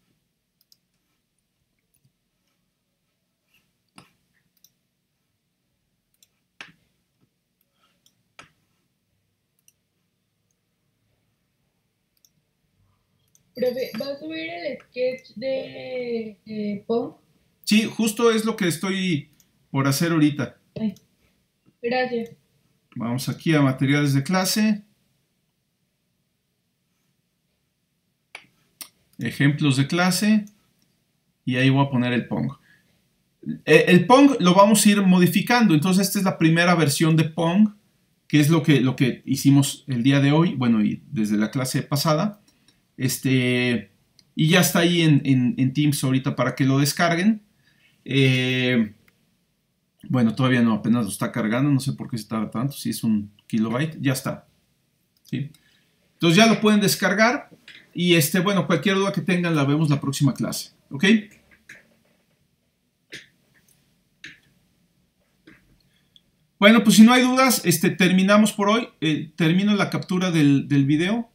Profe, ¿va a subir el sketch de eh, Pong? Sí, justo es lo que estoy por hacer ahorita. Ay, gracias. Vamos aquí a materiales de clase. Ejemplos de clase. Y ahí voy a poner el Pong. El Pong lo vamos a ir modificando. Entonces esta es la primera versión de Pong, que es lo que, lo que hicimos el día de hoy. Bueno, y desde la clase pasada. Este, y ya está ahí en, en, en Teams ahorita para que lo descarguen. Eh, bueno, todavía no, apenas lo está cargando. No sé por qué se tarda tanto. Si es un kilobyte, ya está. ¿Sí? Entonces ya lo pueden descargar. Y este, bueno, cualquier duda que tengan la vemos la próxima clase. ¿Ok? Bueno, pues si no hay dudas, este, terminamos por hoy. Eh, termino la captura del, del video.